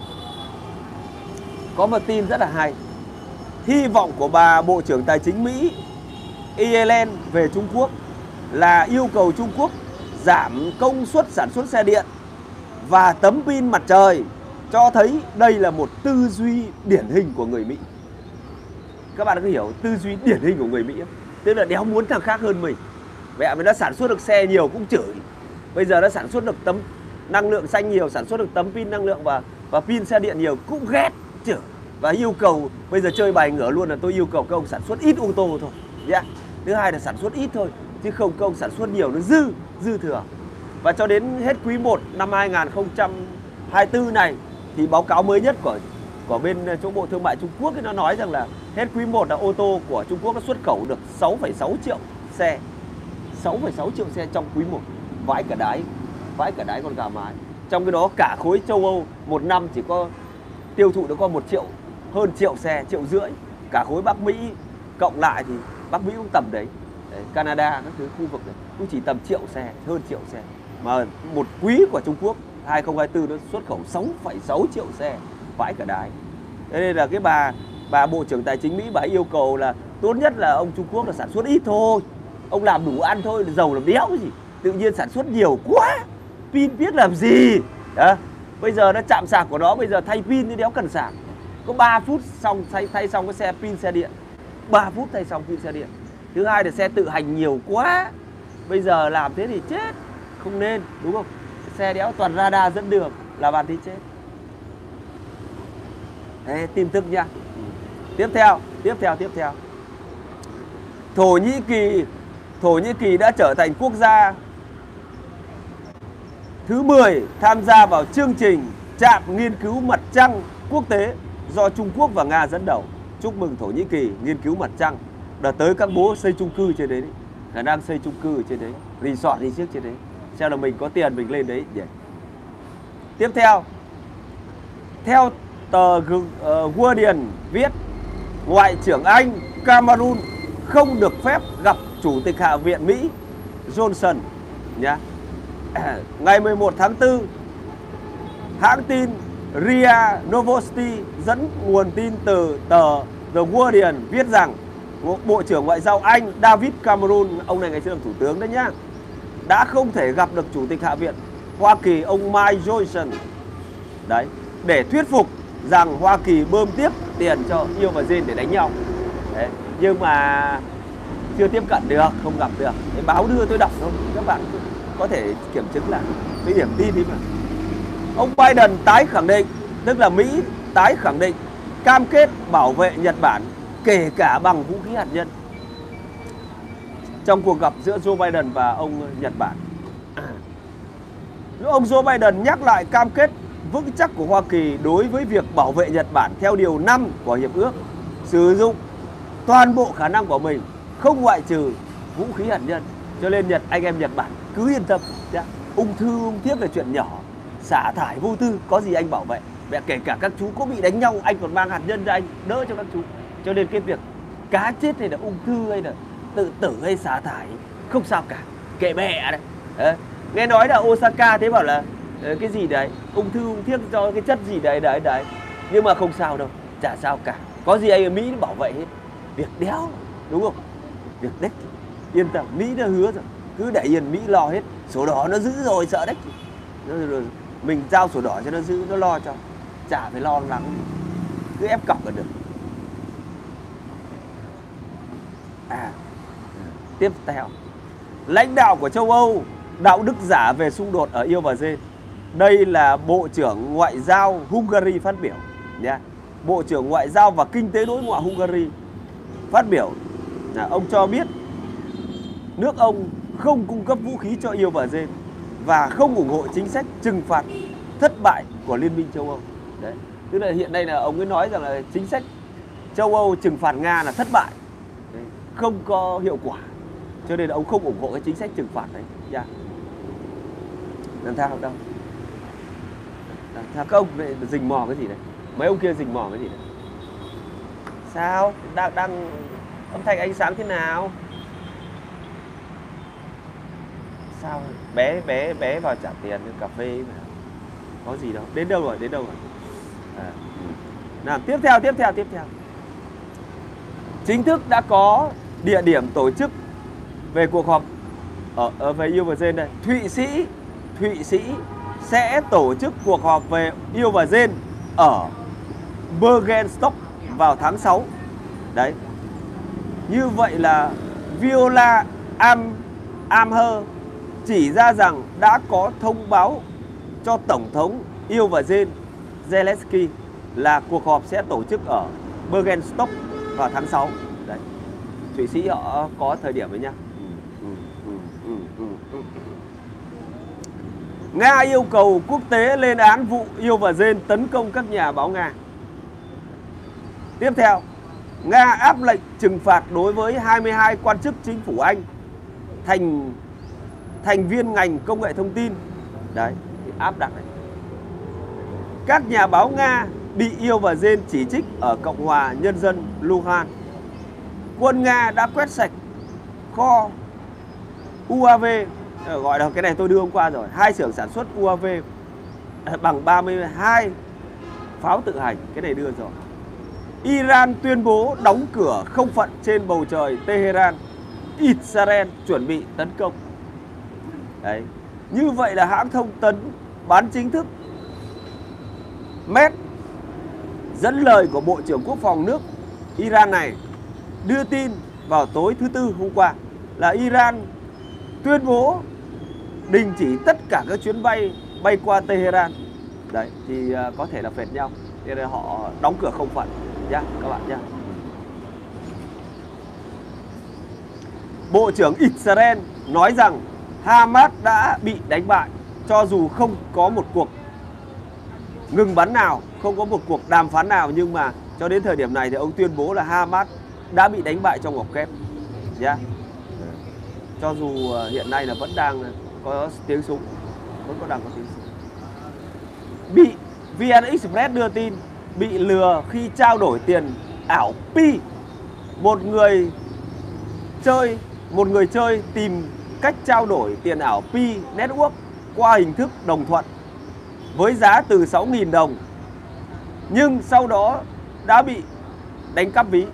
có một tin rất là hay. Hy vọng của bà Bộ trưởng Tài chính Mỹ Yellen về Trung Quốc là yêu cầu Trung Quốc giảm công suất sản xuất xe điện và tấm pin mặt trời, cho thấy đây là một tư duy điển hình của người Mỹ. Các bạn có hiểu tư duy điển hình của người Mỹ không? Tức là đéo muốn thằng khác hơn mình. Mẹ mình đã sản xuất được xe nhiều cũng chửi. Bây giờ đã sản xuất được tấm năng lượng xanh nhiều, sản xuất được tấm pin năng lượng và pin xe điện nhiều cũng ghét, chửi. Và yêu cầu, bây giờ chơi bài ngửa luôn là tôi yêu cầu các ông sản xuất ít ô tô thôi. Thứ hai là sản xuất ít thôi, chứ không các ông sản xuất nhiều nó dư thừa. Và cho đến hết quý 1 năm 2024 này thì báo cáo mới nhất của bên chỗ Bộ Thương mại Trung Quốc ấy, nó nói rằng là hết quý 1 là ô tô của Trung Quốc nó xuất khẩu được 6,6 triệu xe. 6,6 triệu xe trong quý 1. Vãi cả đái con gà mái. Trong cái đó cả khối châu Âu một năm chỉ có tiêu thụ được có 1 triệu, hơn triệu xe, 1,5 triệu. Cả khối Bắc Mỹ cộng lại thì Bắc Mỹ cũng tầm đấy. Canada các thứ khu vực này cũng chỉ tầm triệu xe, hơn triệu xe. Mà một quý của Trung Quốc 2024 nó xuất khẩu 6,6 triệu xe. Vãi cả đái. Thế nên là cái bà Bộ trưởng Tài chính Mỹ bà yêu cầu là tốt nhất là ông Trung Quốc là sản xuất ít thôi. Ông làm đủ ăn thôi, giàu làm đéo gì. Tự nhiên sản xuất nhiều quá, pin biết làm gì. Đó. Bây giờ nó chạm sạc của nó, bây giờ thay pin thì đéo cần sạc. Có 3 phút xong thay xong cái xe pin xe điện. 3 phút thay xong pin xe điện. Thứ hai là xe tự hành nhiều quá. Bây giờ làm thế thì chết. Không nên, đúng không? Xe đéo toàn radar dẫn đường là bạn thì chết. Đấy, tin tức nha. Tiếp theo. Thổ Nhĩ Kỳ Thổ Nhĩ Kỳ đã trở thành quốc gia thứ 10 tham gia vào chương trình trạm nghiên cứu mặt trăng quốc tế do Trung Quốc và Nga dẫn đầu. Chúc mừng Thổ Nhĩ Kỳ nghiên cứu mặt trăng. Đợt tới các bố xây chung cư trên đấy, khả năng xây chung cư trên đấy, resort đi trước trên đấy. Xem là mình có tiền mình lên đấy nhỉ. Tiếp theo tờ Guardian viết, Ngoại trưởng Anh Cameron không được phép gặp Chủ tịch Hạ viện Mỹ Johnson nhá. Ngày 11 tháng 4, hãng tin RIA Novosti dẫn nguồn tin từ tờ The Guardian viết rằng Bộ trưởng Ngoại giao Anh David Cameron, ông này ngày xưa làm thủ tướng đấy nhá, đã không thể gặp được Chủ tịch Hạ viện Hoa Kỳ ông Mike Johnson đấy, để thuyết phục rằng Hoa Kỳ bơm tiếp tiền cho Yêu và Dên để đánh nhau đấy. Nhưng mà chưa tiếp cận được, không gặp được. Cái báo đưa tôi đọc thôi, các bạn có thể kiểm chứng lại cái điểm tin đi mà. Ông Biden tái khẳng định, tức là Mỹ tái khẳng định cam kết bảo vệ Nhật Bản kể cả bằng vũ khí hạt nhân trong cuộc gặp giữa Joe Biden và ông Nhật Bản. Ông Joe Biden nhắc lại cam kết vững chắc của Hoa Kỳ đối với việc bảo vệ Nhật Bản theo điều 5 của Hiệp ước, sử dụng toàn bộ khả năng của mình, không ngoại trừ vũ khí hạt nhân. Cho nên anh em Nhật Bản cứ yên tâm. Ung thư, ung thiếp là chuyện nhỏ, xả thải vô tư, có gì anh bảo vệ. Mẹ kể cả các chú có bị đánh nhau, anh còn mang hạt nhân ra anh đỡ cho các chú. Cho nên cái việc cá chết hay là ung thư hay là tự tử hay xả thải không sao cả, kệ mẹ đấy. Nghe nói là Osaka thế bảo là cái gì đấy, ung thư, ung thiếp do cái chất gì đấy. Nhưng mà không sao đâu, chả sao cả. Có gì anh ở Mỹ bảo vệ hết. Việc đéo, đúng không? Việc đếch, yên tâm, Mỹ đã hứa rồi. Cứ để yên, Mỹ lo hết. Sổ đỏ nó giữ rồi, sợ đếch. Mình giao sổ đỏ cho nó giữ, nó lo cho. Chả phải lo lắng, cứ ép cọc là được. Tiếp theo, lãnh đạo của châu Âu đạo đức giả về xung đột ở Yêu và Dên. Đây là Bộ trưởng Ngoại giao Hungary phát biểu nhé. Bộ trưởng Ngoại giao và Kinh tế đối ngoại Hungary phát biểu. Ông cho biết nước ông không cung cấp vũ khí cho Yêu và Dên và không ủng hộ chính sách trừng phạt thất bại của Liên minh châu Âu. Đấy. Tức là hiện nay là ông ấy nói rằng là chính sách châu Âu trừng phạt Nga là thất bại, không có hiệu quả. Cho nên là ông không ủng hộ cái chính sách trừng phạt đấy. Yeah. Làm sao đâu? Sao các ông lại rình mò cái gì đấy? Mấy ông kia rình mò cái gì đấy? Sao? Đang âm thanh ánh sáng thế nào? Sao? Bé vào trả tiền cà phê mà. Có gì đâu? Đến đâu rồi? Nào, tiếp theo. Chính thức đã có địa điểm tổ chức về cuộc họp về Yêu và Dên đây. Thụy Sĩ sẽ tổ chức cuộc họp về Yêu và Dên ở Bergenstock vào tháng 6. Đấy. Như vậy là Viola Amher chỉ ra rằng đã có thông báo cho Tổng thống Yêu và Dên Zelensky là cuộc họp sẽ tổ chức ở Bergenstock vào tháng 6. Đấy. Thụy Sĩ họ có thời điểm đấy nhá. Nga yêu cầu quốc tế lên án vụ Yêu và Dên tấn công các nhà báo Nga. Tiếp theo, Nga áp lệnh trừng phạt đối với 22 quan chức chính phủ Anh thành viên ngành công nghệ thông tin. Đấy, thì áp đặt này. Các nhà báo Nga bị Yêu và Dên chỉ trích ở Cộng hòa Nhân dân Luhansk. Quân Nga đã quét sạch kho UAV, gọi là cái này tôi đưa hôm qua rồi, 2 xưởng sản xuất UAV bằng 32 pháo tự hành, cái này đưa rồi. Iran tuyên bố đóng cửa không phận trên bầu trời Tehran. Israel chuẩn bị tấn công. Đấy. Như vậy là hãng thông tấn bán chính thức MED dẫn lời của Bộ trưởng Quốc phòng nước Iran này đưa tin vào tối thứ Tư hôm qua là Iran tuyên bố đình chỉ tất cả các chuyến bay qua Tehran. Đấy, thì có thể là phệt nhau. Thế nên họ đóng cửa không phận nhá các bạn nhá. Bộ trưởng Israel nói rằng Hamas đã bị đánh bại cho dù không có một cuộc ngừng bắn nào, không có một cuộc đàm phán nào, nhưng mà cho đến thời điểm này thì ông tuyên bố là Hamas đã bị đánh bại trong ngọc kép. Yeah. Cho dù hiện nay là vẫn đang có tiếng súng, vẫn đang có tiếng súng. Bị VN Express đưa tin bị lừa khi trao đổi tiền ảo Pi. Một người chơi tìm cách trao đổi tiền ảo Pi Network qua hình thức đồng thuận với giá từ 6.000 đồng, nhưng sau đó đã bị đánh cắp ví.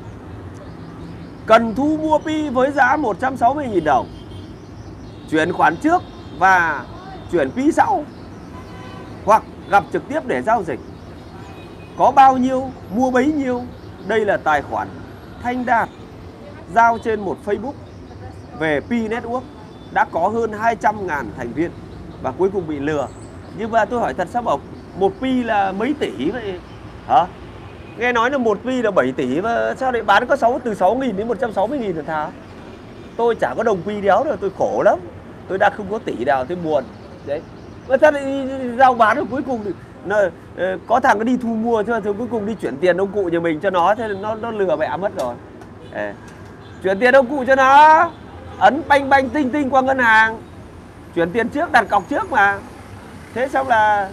Cần thu mua Pi với giá 160.000 đồng, chuyển khoản trước và chuyển Pi sau, hoặc gặp trực tiếp để giao dịch. Có bao nhiêu mua bấy nhiêu. Đây là tài khoản Thanh Đạt giao trên một Facebook về Pi Network, đã có hơn 200.000 thành viên và cuối cùng bị lừa. Nhưng mà tôi hỏi thật, sao bảo một Pi là mấy tỷ vậy hả? Nghe nói là một Pi là 7 tỷ mà sao lại bán có từ 6.000 đến 160.000 là thà? Tôi chả có đồng Pi đéo rồi, tôi khổ lắm. Tôi đã không có tỷ nào, tôi buồn. Đấy. Mà sao lại giao bán rồi cuối cùng thì có thằng nó đi thu mua cho cuối cùng đi chuyển tiền ông cụ nhà mình cho nó, thế nó lừa mẹ mất rồi. Chuyển tiền ông cụ cho nó, ấn banh banh tinh tinh qua ngân hàng, chuyển tiền trước, đặt cọc trước mà. Thế xong là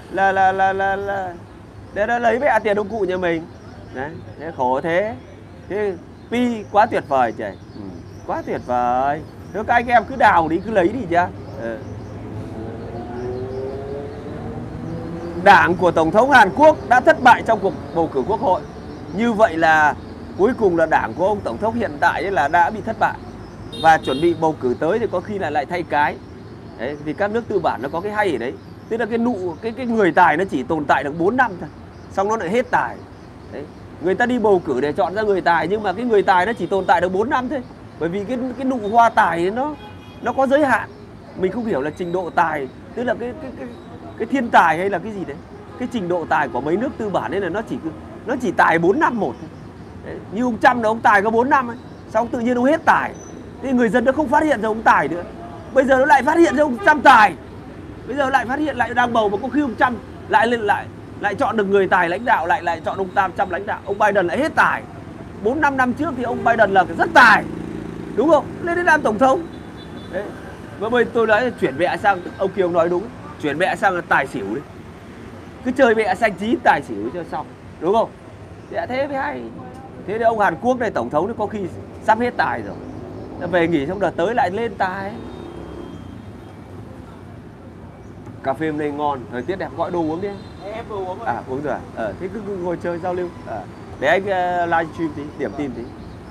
để nó lấy mẹ tiền ông cụ nhà mình. Đấy, thế khổ thế. Thế Pi quá tuyệt vời trời. Quá tuyệt vời. Thế các anh em cứ đào đi, cứ lấy đi chứ. Đảng của Tổng thống Hàn Quốc đã thất bại trong cuộc bầu cử quốc hội. Như vậy là cuối cùng là đảng của ông Tổng thống hiện tại là đã bị thất bại. Và chuẩn bị bầu cử tới thì có khi là lại thay cái. Đấy, vì các nước tư bản nó có cái hay ở đấy. Tức là cái người tài nó chỉ tồn tại được 4 năm thôi, xong nó lại hết tài. Đấy. Người ta đi bầu cử để chọn ra người tài, nhưng mà cái người tài nó chỉ tồn tại được 4 năm thôi. Bởi vì cái nụ hoa tài nó có giới hạn. Mình không hiểu là trình độ tài, tức là cái thiên tài hay là cái gì đấy. Cái trình độ tài của mấy nước tư bản ấy là nó chỉ tài 4 năm một thôi. Đấy. Như ông Trump là ông tài có 4 năm ấy, xong tự nhiên ông hết tài. Thì người dân nó không phát hiện ra ông tài nữa. Bây giờ nó lại phát hiện ra ông Trump tài. Bây giờ lại phát hiện lại đang bầu mà có khi ông Trump lại chọn được người tài lãnh đạo, lại chọn ông Trump lãnh đạo. Ông Biden lại hết tài. 4-5 năm trước thì ông Biden là rất tài, đúng không? Lên đến làm tổng thống. Đấy. Và bây tôi nói chuyển mẹ sang, ông Kiều nói đúng, chuyển mẹ sang là tài xỉu đi. Cứ chơi mẹ xanh chí tài xỉu cho xong, đúng không? Thế mới hay. Thế thì ông Hàn Quốc này tổng thống thì có khi sắp hết tài rồi. Về nghỉ xong đợt tới lại lên tài. Cà phê hôm nay ngon, thời tiết đẹp, gọi đồ uống đi. Em vừa uống rồi. À uống rồi à? Thế cứ ngồi chơi giao lưu. Để anh livestream tí, điểm tin tí.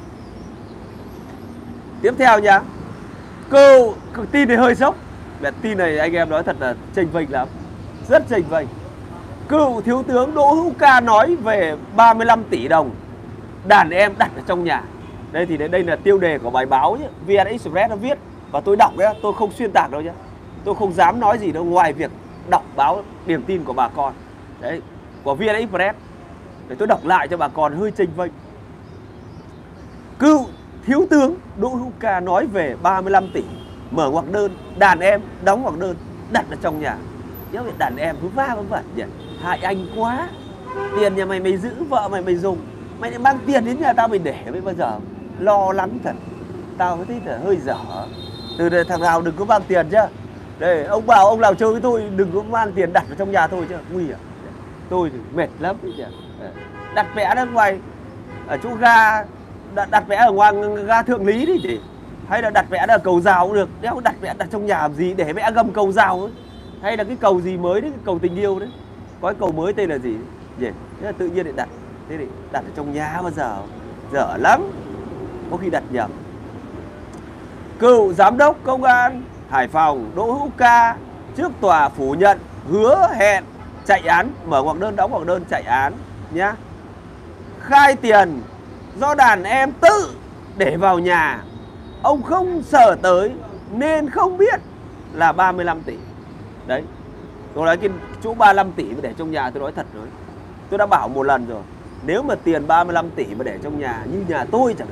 Tiếp theo nhá. Tin này hơi sốc. Tin này anh em nói thật là chênh vênh lắm. Rất chênh vênh. Cựu thiếu tướng Đỗ Hữu Ca nói về 35 tỷ đồng đàn em đặt ở trong nhà. Đây thì đây là tiêu đề của bài báo nhé. VN Express nó viết và tôi đọc nhé, tôi không xuyên tạc đâu nhé. Tôi không dám nói gì đâu ngoài việc đọc báo điểm tin của bà con. Đấy, của VN Express. Để tôi đọc lại cho bà con hơi chênh vênh. Cựu thiếu tướng Đỗ Hữu Ca nói về 35 tỷ mở ngoặc đơn, đàn em đóng ngoặc đơn đặt ở trong nhà. Nhớ về đàn em vớ vẩn nhỉ. Hại anh quá. Tiền nhà mày giữ, vợ mày dùng. Mày lại mang tiền đến nhà tao mày để bây giờ. Lo lắm thật. Tao thấy là hơi dở. Từ đây thằng nào đừng có mang tiền chứ. Đây, ông bảo ông nào chơi với tôi đừng có mang tiền đặt ở trong nhà tôi chứ. Nguy hiểm. Tôi thì mệt lắm chứ. Đặt vẽ ra ngoài ở chỗ ga, đặt vẽ ở ngoài ga Thượng Lý đi chị. Hay là đặt vẽ ở cầu rào cũng được. Đéo đặt vẽ đặt trong nhà làm gì, để vẽ gầm cầu rào ấy. Hay là cái cầu gì mới đấy, cái cầu tình yêu đấy. Có cái cầu mới tên là gì? Thế là tự nhiên lại đặt. Thế thì đặt ở trong nhà bao giờ dở lắm. Có khi đặt nhầm. Cựu giám đốc công an Hải Phòng Đỗ Hữu Ca trước tòa phủ nhận hứa hẹn chạy án, mở ngoặc đơn, đóng ngoặc đơn chạy án nhá. Khai tiền do đàn em tự để vào nhà, ông không sở tới nên không biết là 35 tỷ. Đấy. Tôi nói cái chỗ 35 tỷ mà để trong nhà, tôi nói thật rồi. Tôi đã bảo một lần rồi. Nếu mà tiền 35 tỷ mà để trong nhà như nhà tôi chẳng hạn,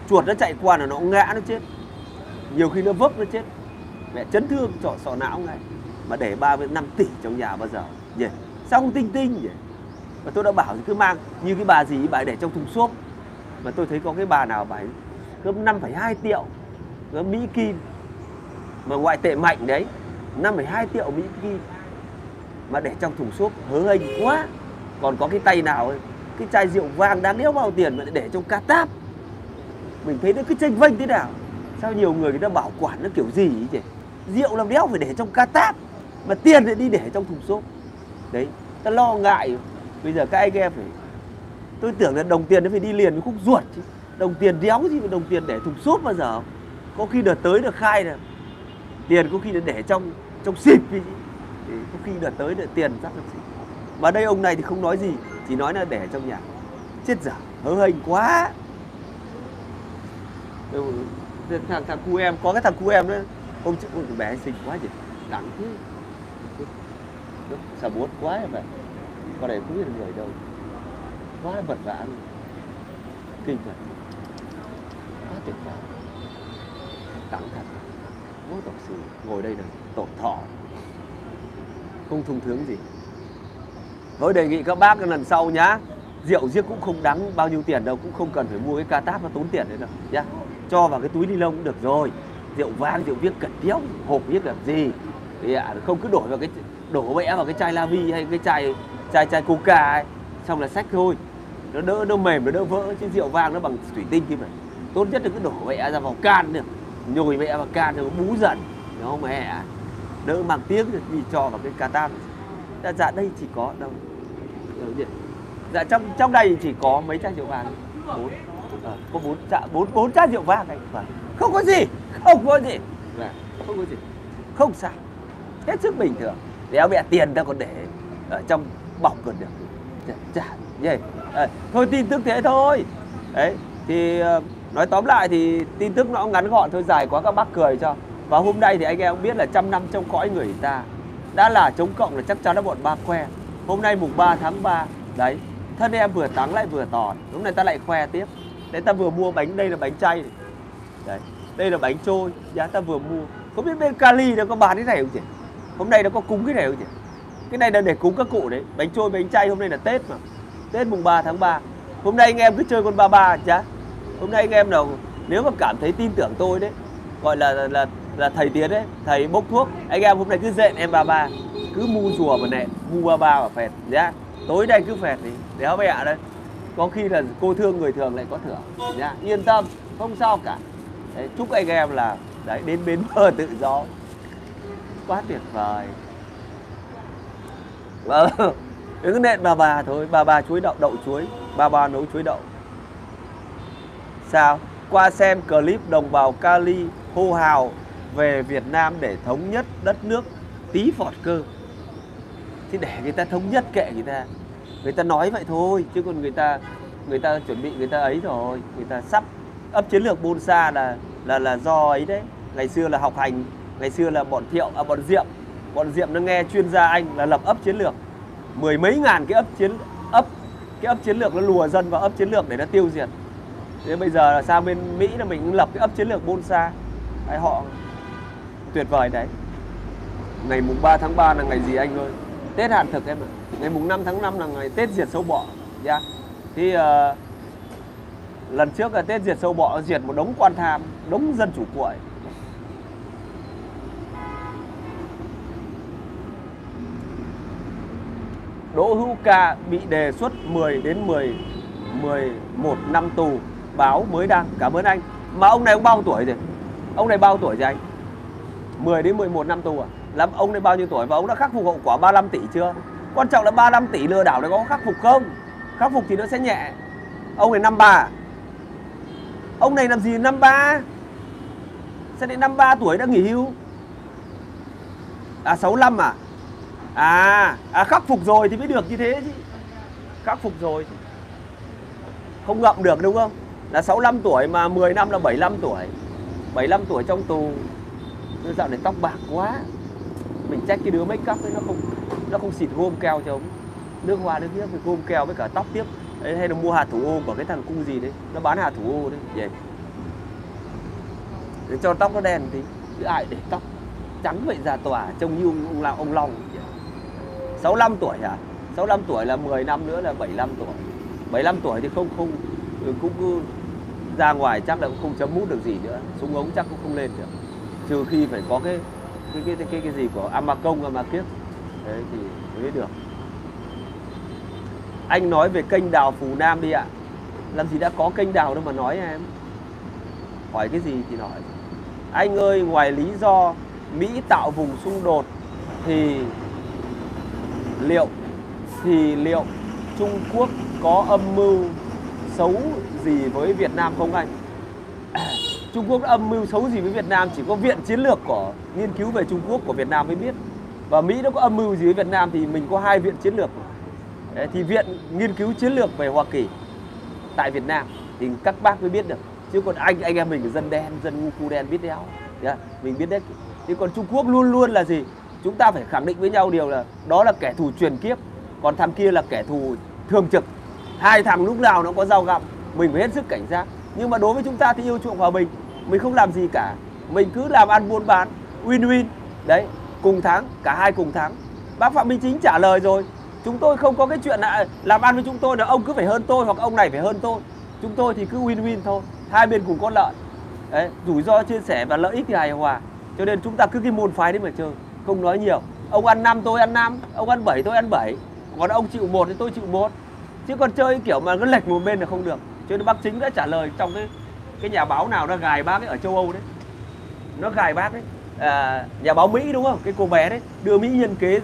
chuột nó chạy qua là nó ngã nó chết, nhiều khi nó vấp nó chết, mẹ chấn thương sọ não ngay. Mà để 3-5 tỷ trong nhà bao giờ nhỉ? Sao không tinh tinh nhỉ? Mà tôi đã bảo cứ mang như cái bà gì bà ấy để trong thùng xốp, mà tôi thấy có cái bà nào bà ấy cướp 5,2 triệu Mỹ Kim, mà ngoại tệ mạnh đấy, 5,2 triệu Mỹ Kim mà để trong thùng xốp hớ hênh quá. Còn có cái tay nào ấy, cái chai rượu vang đáng đéo bao tiền mà để trong ca táp, mình thấy nó cứ chênh vênh thế nào. Sao nhiều người ta bảo quản nó kiểu gì ấy chứ? Rượu làm đéo phải để trong ca táp, mà tiền lại đi để trong thùng xốp. Đấy, ta lo ngại. Bây giờ các anh em phải, tôi tưởng là đồng tiền nó phải đi liền với khúc ruột chứ. Đồng tiền đéo gì mà đồng tiền để thùng xốp bao giờ. Có khi đợt tới được khai là tiền có khi là để trong xịp đi. Có khi đợt tới được tiền rất là xịp. Và đây ông này thì không nói gì, chỉ nói là để trong nhà. Chết dở, hớ hênh quá. Thằng cu em, có cái thằng cu em đó, hôm trước bé xinh quá nhỉ, đắng thế. Xà bốt quá em ạ. Con này không biết là người đâu, quá vật vã luôn, kinh thật, quá tuyệt vời, đắng thật. Mỗi tổ sư ngồi đây là tổ thọ, không thông thường gì. Tôi đề nghị các bác lần sau nhá, rượu riêng cũng không đáng bao nhiêu tiền đâu, cũng không cần phải mua cái ca táp nó tốn tiền đấy đâu nhá. Cho vào cái túi ni lông cũng được rồi. Rượu vang, rượu viếc cẩn đéo, hộp viếc làm gì thì không cứ đổ bẽ vào cái chai la vi hay cái chai coca ấy, xong là xách thôi, nó mềm, nó đỡ vỡ. Chứ rượu vang nó bằng thủy tinh kia mà, tốt nhất là cứ đổ bẽ ra vào can được, nhồi bẽ vào can rồi bú dần, đúng không mẹ, đỡ mang tiếng vì cho vào cái ca táp. Dạ đây chỉ có đâu, dạ trong đây chỉ có mấy chai rượu vang, có 4 chai rượu vang này, không có gì, không có gì, không sao, hết sức bình thường. Đéo mẹ tiền ta còn để ở trong bọc còn được, chả gì. Thôi tin tức thế thôi. Đấy thì nói tóm lại thì tin tức nó ngắn gọn thôi, dài quá các bác cười cho. Và hôm nay thì anh em cũng biết là 100 năm trong cõi người ta, đã là chống cộng là chắc chắn là bọn ba khoe. Hôm nay mùng 3 tháng 3 đấy, thân em vừa tắng lại vừa tòn, lúc này ta lại khoe tiếp. Đấy, ta vừa mua bánh, đây là bánh chay này. Đấy, đây là bánh trôi, giá ta vừa mua. Không biết bên Cali nó có bán cái này không chị? Hôm nay nó có cúng cái này không chị? Cái này là để cúng các cụ đấy. Bánh trôi, bánh chay, hôm nay là Tết mà, Tết mùng 3 tháng 3. Hôm nay anh em cứ chơi con ba ba chá. Hôm nay anh em nào nếu mà cảm thấy tin tưởng tôi đấy, gọi là thầy Tiến đấy, thầy bốc thuốc, anh em hôm nay cứ dện em ba ba, cứ mu rùa mà nện, mu ba ba và phẹt nhá. Tối nay cứ phẹt đi, đéo mẹ đây. Có khi là cô thương người thường lại có thưởng nhá. Yên tâm, không sao cả. Đấy, chúc anh em là đấy đến bến bờ tự do. Quá tuyệt vời. Cứ nện bà bà thôi, bà bà chuối đậu chuối, bà bà nấu chuối đậu. Sao? Qua xem clip đồng bào Cali hô hào về Việt Nam để thống nhất đất nước tí phọt cơ. Thì để người ta thống nhất kệ người ta nói vậy thôi, chứ còn người ta chuẩn bị, người ta ấy rồi, người ta sắp ấp chiến lược Bonsa là do ấy đấy. Ngày xưa là học hành, ngày xưa là bọn Diệm nó nghe chuyên gia Anh là lập ấp chiến lược, 10 mấy ngàn cái ấp chiến lược nó lùa dân vào ấp chiến lược để nó tiêu diệt. Thế bây giờ là sang bên Mỹ là mình cũng lập cái ấp chiến lược Bonsa. Đấy, họ tuyệt vời đấy. Ngày mùng 3 tháng 3 là ngày gì anh ơi? Tết hạn thực em ạ. Ngày mùng 5 tháng 5 là ngày Tết diệt sâu bọ. Yeah. Thì lần trước là Tết diệt sâu bọ, diệt một đống quan tham, đống dân chủ cuội. Đỗ Hữu Ca bị đề xuất 10 đến 11 năm tù, báo mới đăng. Cảm ơn anh. Mà ông này ông bao tuổi rồi? Ông này bao tuổi rồi anh? 10 đến 11 năm tù à? Là ông này bao nhiêu tuổi và ông đã khắc phục hậu quả 35 tỷ chưa? Quan trọng là 35 tỷ lừa đảo này có khắc phục không? Khắc phục thì nó sẽ nhẹ. Ông này 53. Ông này làm gì 53? Sao đến 53 tuổi đã nghỉ hưu? À 65 à? Khắc phục rồi thì mới được như thế chứ. Khắc phục rồi chứ. Không ngậm được đúng không? Là 65 tuổi mà 10 năm là 75 tuổi. 75 tuổi trong tù. Dạo này tóc bạc quá. Mình trách cái đứa make up ấy, nó không xịt gôm keo cho ông. Nước hoa nước biết gôm keo với cả tóc tiếp. Đấy, hay là mua hạt thủ ô của cái thằng cung gì đấy, nó bán hạt thủ ô đấy. Yeah. để cho tóc nó đen tí, chứ ai để tóc trắng vậy ra tòa trông như ông Long. 65 tuổi hả? 65 tuổi là 10 năm nữa là 75 tuổi. 75 tuổi thì cũng cứ ra ngoài chắc là cũng không chấm mút được gì nữa, súng ống chắc cũng không lên được, trừ khi phải có cái gì của Amacong, Amakiếp đấy thì mới được. Anh nói về kênh đào Phù Nam đi ạ. Làm gì đã có kênh đào đâu mà nói em. Hỏi cái gì thì nói. Anh ơi, ngoài lý do Mỹ tạo vùng xung đột thì liệu Trung Quốc có âm mưu xấu gì với Việt Nam không anh? Trung Quốc âm mưu xấu gì với Việt Nam chỉ có Viện Chiến lược của nghiên cứu về Trung Quốc của Việt Nam mới biết. Và Mỹ nó có âm mưu gì với Việt Nam thì mình có 2 viện chiến lược. Đấy, thì Viện Nghiên cứu Chiến lược về Hoa Kỳ tại Việt Nam thì các bác mới biết được. Chứ còn anh em mình là dân đen, dân ngu cu đen biết đéo. Mình biết đấy. Thì còn Trung Quốc luôn luôn là gì? Chúng ta phải khẳng định với nhau điều là đó là kẻ thù truyền kiếp, còn thằng kia là kẻ thù thường trực. 2 thằng lúc nào nó có dao găm, mình phải hết sức cảnh giác. Nhưng mà đối với chúng ta thì yêu chuộng hòa bình, mình không làm gì cả, mình cứ làm ăn buôn bán win-win. Đấy, cùng thắng, cả hai cùng thắng. Bác Phạm Minh Chính trả lời rồi. Chúng tôi không có cái chuyện là làm ăn với chúng tôi là ông cứ phải hơn tôi hoặc ông này phải hơn tôi. Chúng tôi thì cứ win-win thôi, hai bên cùng có lợi. Đấy, rủi ro chia sẻ và lợi ích thì hài hòa. Cho nên chúng ta cứ cái môn phái đấy mà chơi, không nói nhiều. Ông ăn 5 tôi ăn 5, ông ăn 7 tôi ăn 7. Còn ông chịu 1 thì tôi chịu 1. Chứ còn chơi kiểu mà cứ lệch một bên là không được. Cho nên bác Chính đã trả lời trong cái nhà báo nào đã gài bác ấy ở châu Âu đấy. Nó gài bác đấy. Nhà báo Mỹ đúng không? Cái cô bé đấy đưa Mỹ nhân kế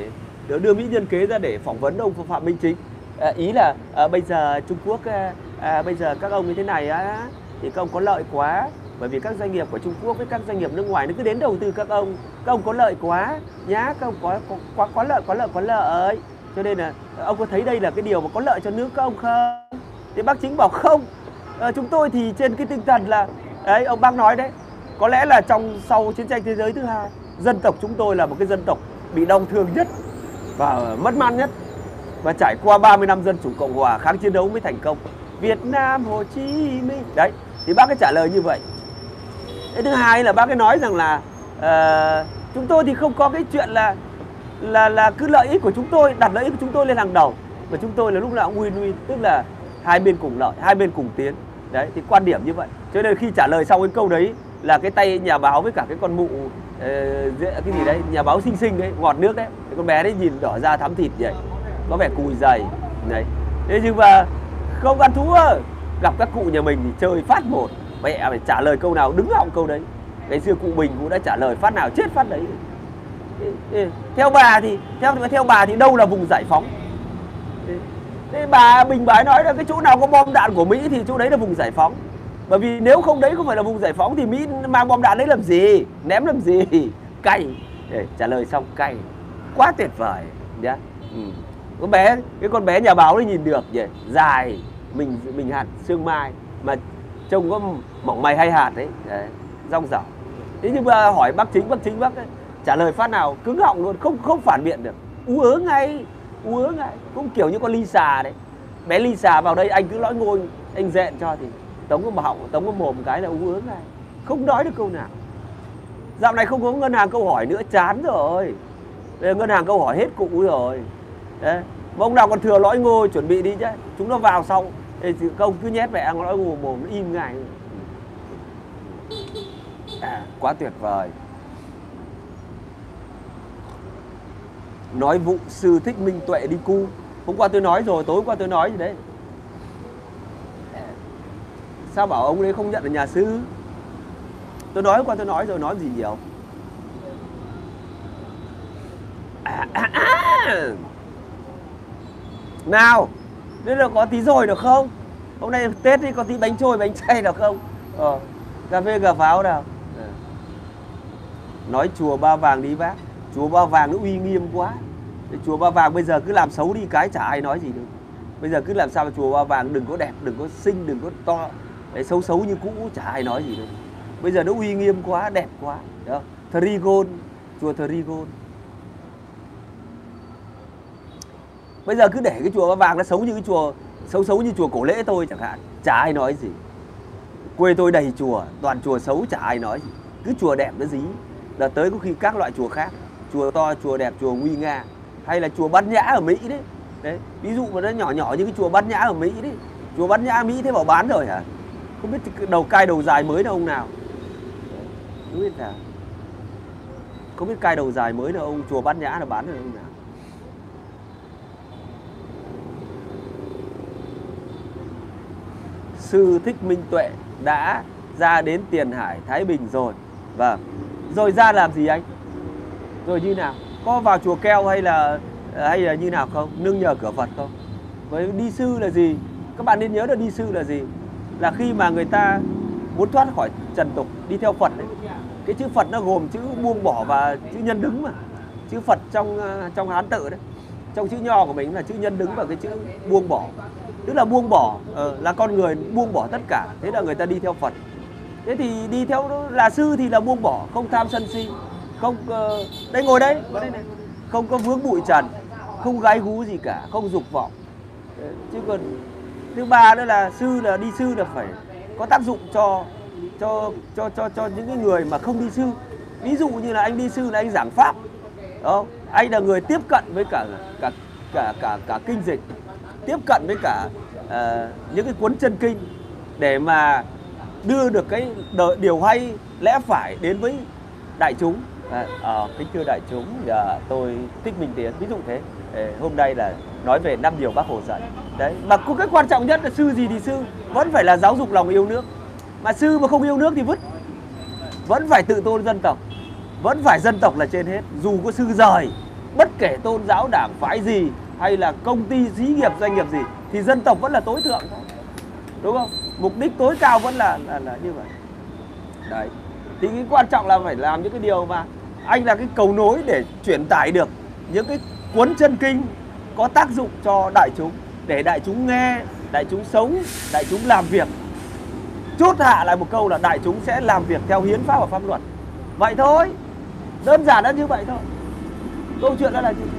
ra để phỏng vấn ông Phạm Minh Chính. Ý là bây giờ Trung Quốc bây giờ các ông như thế này á thì các ông có lợi quá, bởi vì các doanh nghiệp của Trung Quốc với các doanh nghiệp nước ngoài nó cứ đến đầu tư các ông có lợi quá nhá, các ông có lợi. Cho nên là ông có thấy đây là cái điều mà có lợi cho nước các ông không? Thì bác Chính bảo không, chúng tôi thì trên cái tinh thần là đấy, ông bác nói đấy, có lẽ là sau chiến tranh thế giới thứ hai, dân tộc chúng tôi là một cái dân tộc bị đau thương nhất và mất mát nhất, và trải qua 30 năm dân chủ cộng hòa kháng chiến đấu mới thành công. Việt Nam Hồ Chí Minh. Đấy, thì bác ấy trả lời như vậy. Cái thứ hai là bác ấy nói rằng là chúng tôi thì không có cái chuyện là cứ lợi ích của chúng tôi, đặt lợi ích của chúng tôi lên hàng đầu, và chúng tôi là lúc nào cũng win-win, tức là hai bên cùng lợi, hai bên cùng tiến. Đấy, thì quan điểm như vậy. Cho nên khi trả lời xong cái câu đấy là cái tay nhà báo với cả cái con mụ cái gì đấy, nhà báo xinh xinh đấy, ngọt nước đấy, cái con bé đấy nhìn đỏ da thắm thịt vậy, có vẻ cùi dày đấy. Thế nhưng mà không ăn thua, gặp các cụ nhà mình thì chơi phát một, mẹ phải trả lời câu nào đứng họng câu đấy. Ngày xưa cụ Bình cũng đã trả lời phát nào chết phát đấy. Theo bà thì đâu là vùng giải phóng? Thế bà Bình bà ấy nói là cái chỗ nào có bom đạn của Mỹ thì chỗ đấy là vùng giải phóng. Bởi vì nếu không đấy không phải là vùng giải phóng thì Mỹ mang bom đạn đấy làm gì, ném làm gì? Cay. Để trả lời xong cay, quá tuyệt vời nhá. Cái con bé nhà báo ấy nhìn được vậy, dài, mình hạt sương mai mà trông có mỏng mày hay hạt đấy, rong ròng. Thế nhưng mà hỏi bác Chính bác ấy, trả lời phát nào cứng họng luôn, không phản biện được, ú ớ ngay, cũng kiểu như con Lisa đấy. Bé Lisa vào đây anh cứ lõi ngôi, anh dẹn cho thì tống có họng, tống có mồm cái là ú ớ ngay, không nói được câu nào. Dạo này không có ngân hàng câu hỏi nữa, chán rồi. Ngân hàng câu hỏi hết cụ rồi. Đấy. Mà ông nào còn thừa lõi ngôi chuẩn bị đi chứ. Chúng nó vào xong không cứ nhét mẹ lõi ngôi mồm nó im ngay. Quá tuyệt vời. Nói vụ sư Thích Minh Tuệ đi cu. Hôm qua tôi nói rồi, tối qua tôi nói gì đấy. Sao bảo ông đấy không nhận là nhà sư? Tôi nói hôm qua tôi nói rồi, nói gì nhiều. Nào, nên là có tí rồi được không? Hôm nay Tết thì có tí bánh trôi, bánh chay được không? Cà phê cà pháo nào. Nói chùa Ba Vàng đi bác. Chùa Ba Vàng nó uy nghiêm quá. Chùa Ba Vàng bây giờ cứ làm xấu đi cái chả ai nói gì được. Bây giờ cứ làm sao mà chùa Ba Vàng đừng có đẹp, đừng có xinh, đừng có to. Đấy, xấu như cũ chả ai nói gì đâu. Bây giờ nó uy nghiêm quá, đẹp quá. Đó. Thrigon, chùa Thrigon. Bây giờ cứ để cái chùa Ba Vàng nó xấu như cái chùa, xấu như chùa Cổ Lễ thôi chẳng hạn, chả ai nói gì. Quê tôi đầy chùa, toàn chùa xấu chả ai nói gì. Cứ chùa đẹp nó dí. Là tới có khi các loại chùa khác, chùa to, chùa đẹp, chùa nguy nga, hay là chùa Bát Nhã ở Mỹ đấy. Đấy, ví dụ mà nó nhỏ nhỏ như cái chùa Bát Nhã ở Mỹ đấy. Chùa Bát Nhã Mỹ thế bảo bán rồi hả? Không biết đầu cai đầu dài mới là ông nào. Không biết nào. Không biết cai đầu dài mới là ông chùa Bát Nhã là bán rồi ông nào. Sư Thích Minh Tuệ đã ra đến Tiền Hải, Thái Bình rồi. Vâng. Rồi ra làm gì anh? Rồi như nào? Có vào chùa Keo hay là như nào không? Nương nhờ cửa Phật không? Với đi sư là gì? Các bạn nên nhớ là đi sư là gì? Là khi mà người ta muốn thoát khỏi trần tục, đi theo Phật đấy. Cái chữ Phật nó gồm chữ buông bỏ và chữ nhân đứng mà. Chữ Phật trong Hán tự đấy. Trong chữ nho của mình là chữ nhân đứng và cái chữ buông bỏ. Tức là buông bỏ, là con người buông bỏ tất cả. Thế là người ta đi theo Phật. Thế thì đi theo là sư thì là buông bỏ, không tham sân si, không đây ngồi đây này, không có vướng bụi trần, không gái gú gì cả, không dục vọng. Chứ còn thứ ba nữa là sư là đi sư là phải có tác dụng cho những cái người mà không đi sư. Ví dụ như là anh đi sư là anh giảng pháp, đúng không? Anh là người tiếp cận với cả kinh dịch, tiếp cận với cả những cái cuốn chân kinh để mà đưa được cái điều hay lẽ phải đến với đại chúng. Kính thưa đại chúng, tôi Thích Minh Tiến, ví dụ thế. Hôm nay là nói về 5 điều Bác Hồ dạy. Đấy, mà cái quan trọng nhất là sư gì thì sư vẫn phải là giáo dục lòng yêu nước. Mà sư mà không yêu nước thì vứt. Vẫn phải tự tôn dân tộc, vẫn phải dân tộc là trên hết. Dù có sư rời, bất kể tôn giáo đảng phái gì hay là công ty, xí nghiệp, doanh nghiệp gì thì dân tộc vẫn là tối thượng thôi. Đúng không? Mục đích tối cao vẫn là như vậy. Đấy. Thì cái quan trọng là phải làm những cái điều mà anh là cái cầu nối để truyền tải được những cái cuốn chân kinh có tác dụng cho đại chúng, để đại chúng nghe, đại chúng sống, đại chúng làm việc. Chốt hạ lại một câu là đại chúng sẽ làm việc theo hiến pháp và pháp luật. Vậy thôi. Đơn giản là như vậy thôi. Câu chuyện đó là như thế.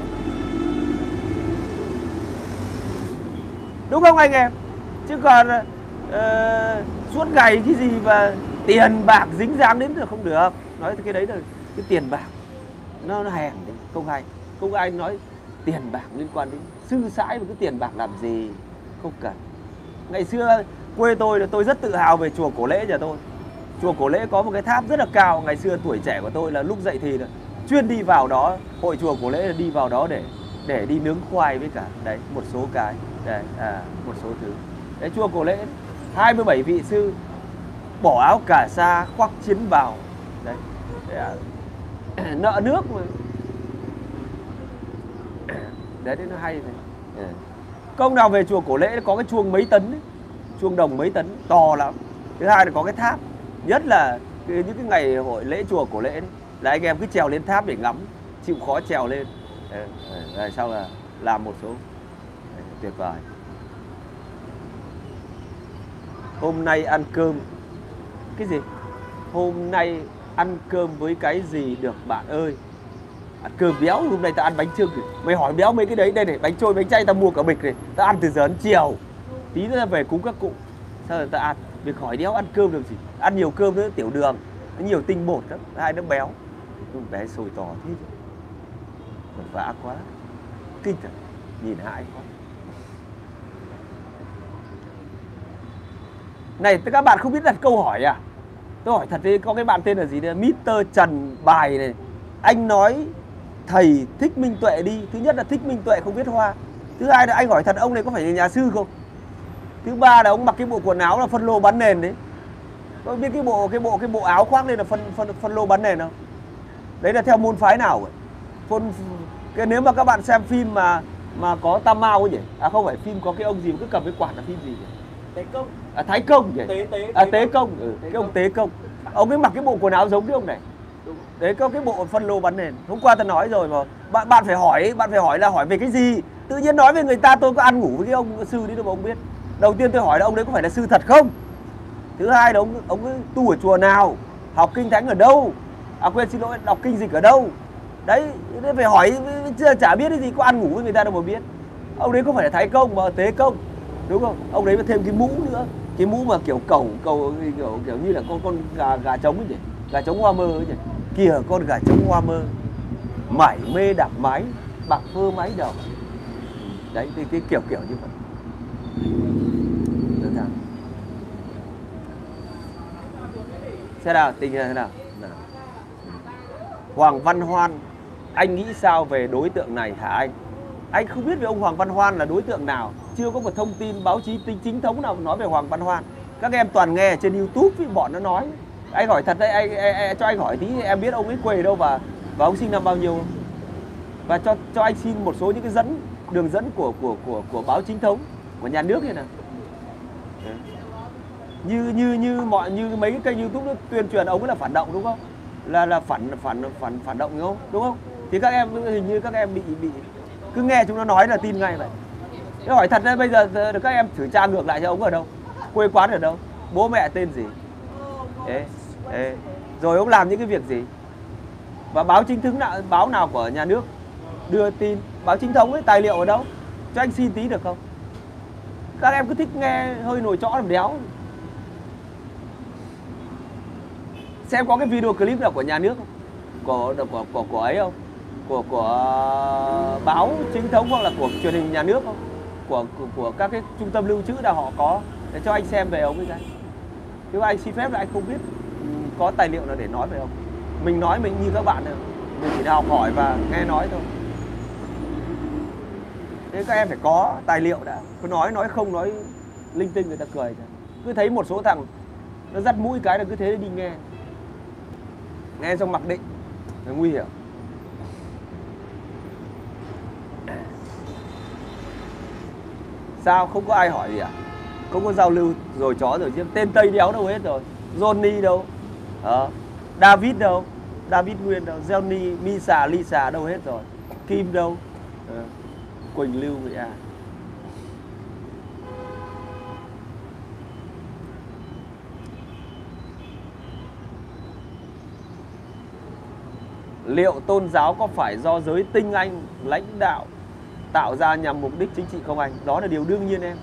Đúng không anh em? Chứ còn suốt ngày cái gì mà tiền bạc dính dáng đến là không được. Nói cái đấy là cái tiền bạc nó hèn đấy, không hay. Không ai nói tiền bạc liên quan đến sư sãi và cái tiền bạc làm gì, không cần. Ngày xưa quê tôi là tôi rất tự hào về chùa Cổ Lễ nhà tôi. Chùa Cổ Lễ có một cái tháp rất là cao. Ngày xưa tuổi trẻ của tôi là lúc dậy thì là chuyên đi vào đó, hội chùa Cổ Lễ là đi vào đó để đi nướng khoai với cả đấy một số cái đấy, một số thứ. Đấy, chùa Cổ Lễ 27 vị sư bỏ áo cà sa khoác chiến bào đấy, nợ nước mà. Đấy nó hay này. Công nào về chùa Cổ Lễ có cái chuông mấy tấn ấy, chuông đồng mấy tấn to lắm. Thứ hai là có cái tháp, nhất là những cái ngày hội lễ chùa Cổ Lễ đấy, là anh em cứ trèo lên tháp để ngắm, chịu khó trèo lên. Rồi sau là làm một số tuyệt vời. Hôm nay ăn cơm cái gì? Hôm nay ăn cơm với cái gì được bạn ơi? Ăn cơm béo, hôm nay ta ăn bánh chưng. Mày hỏi béo mấy cái đấy, đây này, bánh trôi, bánh chay ta mua cả bịch này, ta ăn từ giờ đến chiều. Tí nữa về cúng các cụ. Sao rồi ta ăn? Việc hỏi đéo ăn cơm được gì? Ăn nhiều cơm nữa tiểu đường, nó nhiều tinh bột lắm, hai nó béo. Bé sồi to thế chứ. Vật vã quá. Kinh thật, nhìn hại quá. Này, các bạn không biết đặt câu hỏi à? Tôi hỏi thật đấy, có cái bạn tên là gì đấy? Mr. Trần Bài này. Anh nói thầy Thích Minh Tuệ đi. Thứ nhất là Thích Minh Tuệ không biết hoa. Thứ hai là anh hỏi thật ông này có phải là nhà sư không? Thứ ba là ông mặc cái bộ quần áo là phân lô bán nền đấy. Có biết cái bộ áo khoác lên là phân lô bán nền không? Đấy là theo môn phái nào vậy? Nếu mà các bạn xem phim mà có Tam Mao ấy nhỉ? À không phải, phim có cái ông gì mà cứ cầm cái quạt là phim gì nhỉ? Tế Công. À Thái Công nhỉ? Tế Công. Cái ông Tế Công. Ông ấy mặc cái bộ quần áo giống cái ông này. Đấy, có cái bộ phân lô bán nền. Hôm qua tôi nói rồi mà bạn phải hỏi là hỏi về cái gì? Tự nhiên nói về người ta, tôi có ăn ngủ với cái ông sư đấy đâu mà ông biết. Đầu tiên tôi hỏi là ông đấy có phải là sư thật không? Thứ hai là ông ấy tu ở chùa nào, học kinh thánh ở đâu, xin lỗi, đọc kinh dịch ở đâu. Đấy, phải hỏi, chả biết cái gì, có ăn ngủ với người ta đâu mà biết. Ông đấy có phải là Thái Công mà Tế Công, đúng không? Ông đấy mà thêm cái mũ nữa, Cái mũ mà kiểu kiểu như là con gà trống ấy nhỉ, gà trống hoa mơ ấy nhỉ. Kìa con gà trống hoa mơ, mải mê đạp mái, bạc phơ mái đầu. Đấy, cái kiểu như vậy. Được không? Thế nào, tình thế nào? Hoàng Văn Hoan, anh nghĩ sao về đối tượng này hả anh? Anh không biết về ông Hoàng Văn Hoan là đối tượng nào, chưa có một thông tin báo chí chính thống nào nói về Hoàng Văn Hoan. Các em toàn nghe ở trên YouTube với bọn nó nói. Anh hỏi thật đấy, cho anh hỏi tí, em biết ông ấy quê đâu và ông sinh năm bao nhiêu không? Và cho anh xin một số những cái đường dẫn của báo chính thống của nhà nước như nào. Như mấy cái kênh YouTube nó tuyên truyền ông ấy là phản động đúng không? Là phản động đúng không? Thì các em hình như các em bị cứ nghe chúng nó nói là tin ngay vậy. Thế hỏi thật đấy, bây giờ các em thử tra ngược lại cho ông ở đâu, quê quán ở đâu, bố mẹ tên gì, rồi ông làm những cái việc gì, và báo chính thống nào, báo nào của nhà nước đưa tin, báo chính thống ấy, tài liệu ở đâu, cho anh xin tí được không? Các em cứ thích nghe hơi nổi chõ làm đéo. Xem có cái video clip nào của nhà nước không? Của ấy không? Của báo chính thống hoặc là của truyền hình nhà nước không? Của các cái trung tâm lưu trữ nào họ có để cho anh xem về ông ấy ra. Chứ anh xin phép là anh không biết có tài liệu nào để nói về ông. Mình nói mình như các bạn thôi, mình chỉ học hỏi và nghe nói thôi. Thế các em phải có tài liệu đã. Cứ nói không, nói linh tinh người ta cười. Cứ thấy một số thằng nó dắt mũi cái là cứ thế đi nghe. Nghe xong mặc định là nguy hiểm. Sao không có ai hỏi gì à? Không có giao lưu rồi chó rồi chứ. Tên Tây đéo đâu hết rồi. Johnny đâu? David đâu? David Nguyên đâu? Johnny, Misa, Lisa đâu hết rồi? Kim đâu? Quỳnh Lưu vậy à? Liệu tôn giáo có phải do giới tinh anh lãnh đạo tạo ra nhằm mục đích chính trị không anh? Đó là điều đương nhiên em.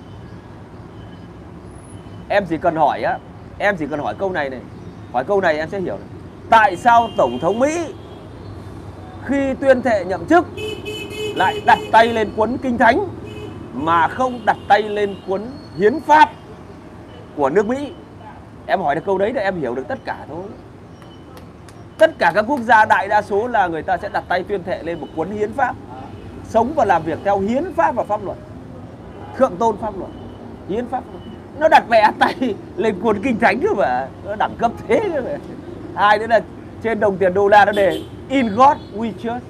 Em chỉ cần hỏi á, em chỉ cần hỏi câu này này. Hỏi câu này em sẽ hiểu này. Tại sao Tổng thống Mỹ khi tuyên thệ nhậm chức lại đặt tay lên cuốn Kinh Thánh mà không đặt tay lên cuốn hiến pháp của nước Mỹ? Em hỏi được câu đấy để em hiểu được tất cả thôi. Tất cả các quốc gia đại đa số là người ta sẽ đặt tay tuyên thệ lên một cuốn hiến pháp, sống và làm việc theo hiến pháp và pháp luật, thượng tôn pháp luật, hiến pháp. Nó đặt vẽ tay lên cuốn Kinh Thánh cơ mà, nó đẳng cấp thế cơ mà. Hai nữa là trên đồng tiền đô la nó đề In God We Trust.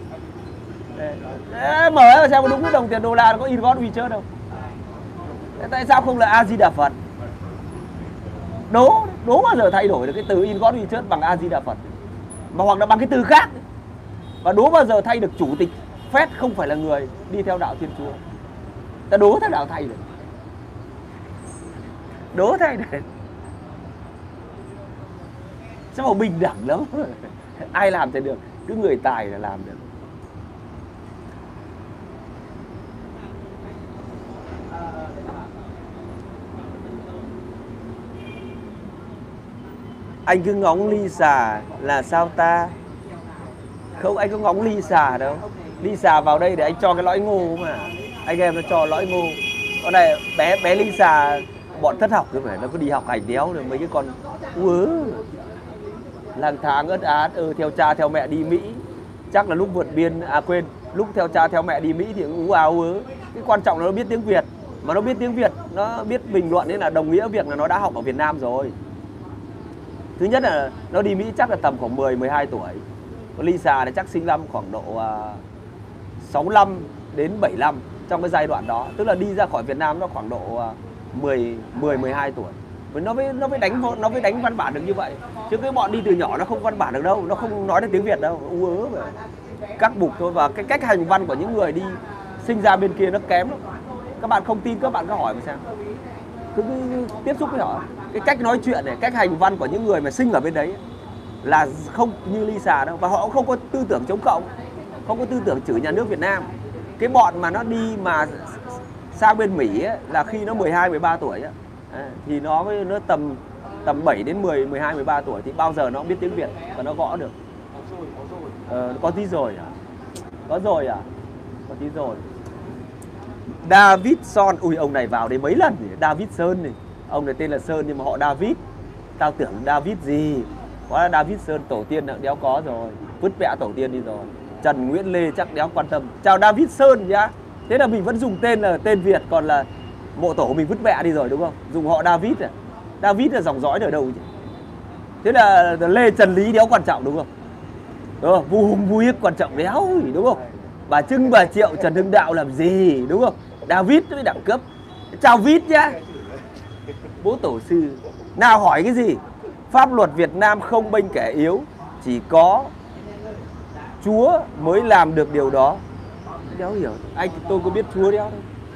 Mở ra xem có đúng cái đồng tiền đô la nó có In God We Trust đâu. Tại sao không là A Di Đà Phật? Đố bao giờ thay đổi được cái từ In God We Trust bằng A Di Đà Phật, mà hoặc là bằng cái từ khác. Và đố bao giờ thay được chủ tịch Fed không phải là người đi theo đạo Thiên Chúa. Ta đố thế nào thay được? Đố thay được. Sao mà bình đẳng lắm. Ai làm thì được, cứ người tài là làm được. Anh cứ ngóng Lisa là sao ta? Không, anh có ngóng Lisa đâu. Lisa vào đây để anh cho cái lõi ngô mà. Anh em nó cho lõi ngô. Con này bé Lisa bọn thất học rồi phải, nó cứ đi học hành đéo rồi mấy cái con lang thang ớt át, theo cha theo mẹ đi Mỹ. Chắc là lúc vượt biên, lúc theo cha theo mẹ đi Mỹ thì cái quan trọng là nó biết tiếng Việt. Mà nó biết tiếng Việt, nó biết bình luận nên là đồng nghĩa việc là nó đã học ở Việt Nam rồi. Thứ nhất là nó đi Mỹ chắc là tầm khoảng 10-12 tuổi. Còn Lisa thì chắc sinh năm khoảng độ 65 đến 75 trong cái giai đoạn đó. Tức là đi ra khỏi Việt Nam nó khoảng độ 10-12 tuổi. Nó mới đánh văn bản được như vậy. Chứ cái bọn đi từ nhỏ nó không văn bản được đâu, nó không nói được tiếng Việt đâu, mà các bục thôi. Và cái cách hành văn của những người đi sinh ra bên kia nó kém lắm. Các bạn không tin các bạn cứ hỏi mà xem. Cứ tiếp xúc với họ. Cái cách nói chuyện này, cách hành văn của những người mà sinh ở bên đấy là không như Lisa đâu. Và họ cũng không có tư tưởng chống cộng, không có tư tưởng chửi nhà nước Việt Nam. Cái bọn mà nó đi mà sang bên Mỹ ấy, là khi nó 12-13 tuổi ấy, Thì nó tầm 7 đến 10, 12, 13 tuổi thì bao giờ nó cũng biết tiếng Việt và nó gõ được. Có tí rồi à? Có rồi à? Có tí rồi. Davidson, ui ông này vào đây mấy lần nhỉ? Davidson này. Ông này tên là Sơn nhưng mà họ David. Tao tưởng David gì? Hóa là Davidson, tổ tiên đã đéo có rồi. Vứt vẽ tổ tiên đi rồi. Trần Nguyễn Lê chắc đéo quan tâm. Chào Davidson nhá. Thế là mình vẫn dùng tên là tên Việt, còn là mộ tổ mình vứt vẽ đi rồi đúng không? Dùng họ David à? David là dòng dõi ở đâu chứ? Thế là Lê Trần Lý đéo quan trọng đúng không? Đúng không? Vu Hùng Vu Hiếc quan trọng đéo đúng không? Bà Trưng bà Triệu Trần Hưng Đạo làm gì đúng không? David mới đẳng cấp. Chào Vít nhá. Bố tổ sư. Nào hỏi cái gì? Pháp luật Việt Nam không bênh kẻ yếu, chỉ có Chúa mới làm được điều đó. Đéo hiểu. Anh tôi có biết Chúa đéo đâu.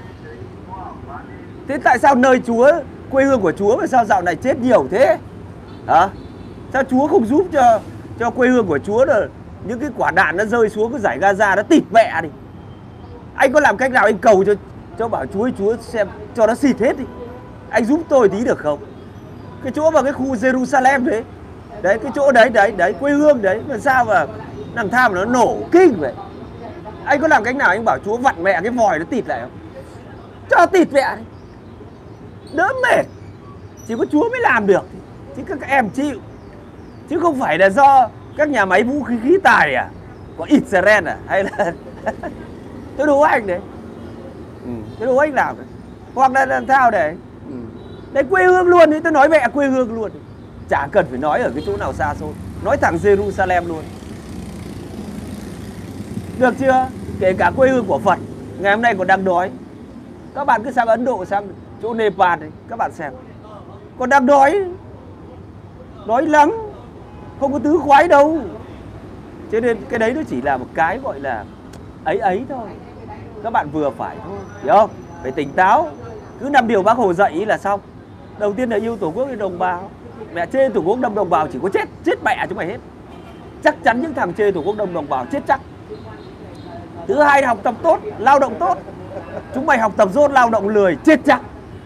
Thế tại sao nơi Chúa, quê hương của Chúa mà sao dạo này chết nhiều thế? Hả? Sao Chúa không giúp cho quê hương của Chúa là những cái quả đạn nó rơi xuống cái giải Gaza nó tịt mẹ đi. Anh có làm cách nào anh cầu cho bảo Chúa xem cho nó xịt hết đi. Anh giúp tôi tí được không? Cái chỗ vào cái khu Jerusalem đấy. Đấy cái chỗ đấy quê hương đấy mà sao mà làm tham nó nổ kinh vậy. Anh có làm cách nào anh bảo Chúa vặn mẹ cái vòi nó tịt lại không? Cho tịt mẹ đi. Đỡ mệt. Chỉ có Chúa mới làm được. Chứ các em chịu. Chứ không phải là do các nhà máy vũ khí tài à? Có Israel à? Hay là tôi đố anh đấy. Tôi đố anh làm đấy. Hoặc là làm sao để đấy quê hương luôn đấy. Tôi nói mẹ quê hương luôn. Chả cần phải nói ở cái chỗ nào xa xôi. Nói thẳng Jerusalem luôn. Được chưa? Kể cả quê hương của Phật. Ngày hôm nay còn đang đói. Các bạn cứ sang Ấn Độ, sang chỗ Nepal ấy, các bạn xem. Còn đang đói. Đói lắm. Không có tứ khoái đâu. Cho nên cái đấy nó chỉ là một cái gọi là ấy thôi. Các bạn vừa phải thôi. Hiểu không? Phải tỉnh táo. Cứ 5 điều Bác Hồ dạy ý là xong. Đầu tiên là yêu Tổ quốc với đồng bào. Mẹ chê Tổ quốc đông đồng bào chỉ có chết mẹ chúng mày hết. Chắc chắn những thằng chê Tổ quốc đông đồng bào chết chắc. Thứ hai là học tập tốt, lao động tốt. Chúng mày học tập dốt, lao động lười, chết chắc.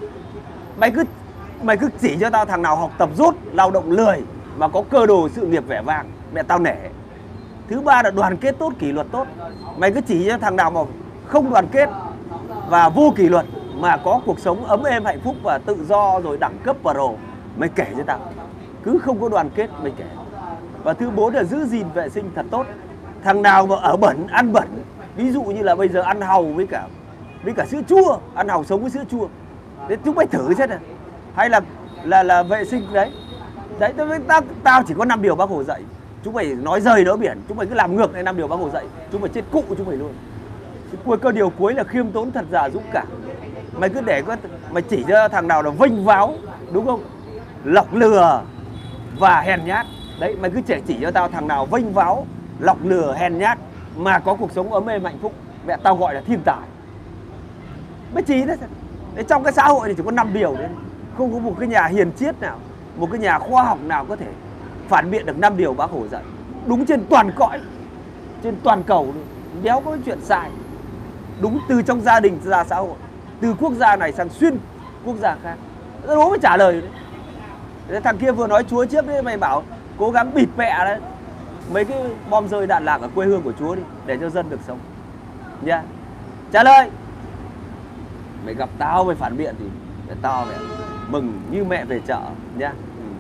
Mày cứ chỉ cho tao thằng nào học tập dốt, lao động lười mà có cơ đồ sự nghiệp vẻ vang, mẹ tao nể. Thứ ba là đoàn kết tốt, kỷ luật tốt. Mày cứ chỉ cho thằng nào mà không đoàn kết và vô kỷ luật mà có cuộc sống ấm êm hạnh phúc và tự do rồi đẳng cấp và đồ, mày kể cho tao. Cứ không có đoàn kết mày kể. Và thứ bốn là giữ gìn vệ sinh thật tốt. Thằng nào mà ở bẩn, ăn bẩn, ví dụ như là bây giờ ăn hàu với cả sữa chua, ăn hàu sống với sữa chua. Thế chúng mày thử xem nào. Hay là vệ sinh đấy. Đấy, tao chỉ có 5 điều Bác Hồ dạy. Chúng mày nói rời đỡ biển, chúng mày cứ làm ngược này 5 điều Bác Hồ dạy. Chúng mày chết cụ chúng mày luôn. Cái điều cuối là khiêm tốn, thật giả, dũng cảm. Mày cứ để mày chỉ cho thằng nào là vênh váo, đúng không? Lọc lừa và hèn nhát. Đấy, mày cứ chỉ cho tao thằng nào vênh váo, lọc lừa, hèn nhát mà có cuộc sống ấm êm hạnh phúc, mẹ tao gọi là thiên tài. Mới trí đấy. Trong cái xã hội thì chỉ có 5 điều đấy. Không có một cái nhà hiền triết nào, một cái nhà khoa học nào có thể phản biện được 5 điều Bác Hồ dạy. Đúng trên toàn cõi, trên toàn cầu luôn. Đéo có chuyện sai. Đúng từ trong gia đình ra xã hội, từ quốc gia này sang xuyên quốc gia khác. Đố mới trả lời đấy. Thằng kia vừa nói Chúa trước đấy, mày bảo cố gắng bịt mẹ đấy mấy cái bom rơi đạn lạc ở quê hương của Chúa đi, để cho dân được sống nha. Trả lời. Mày gặp tao mày phản biện thì để tao mẹ mừng như mẹ về chợ nha.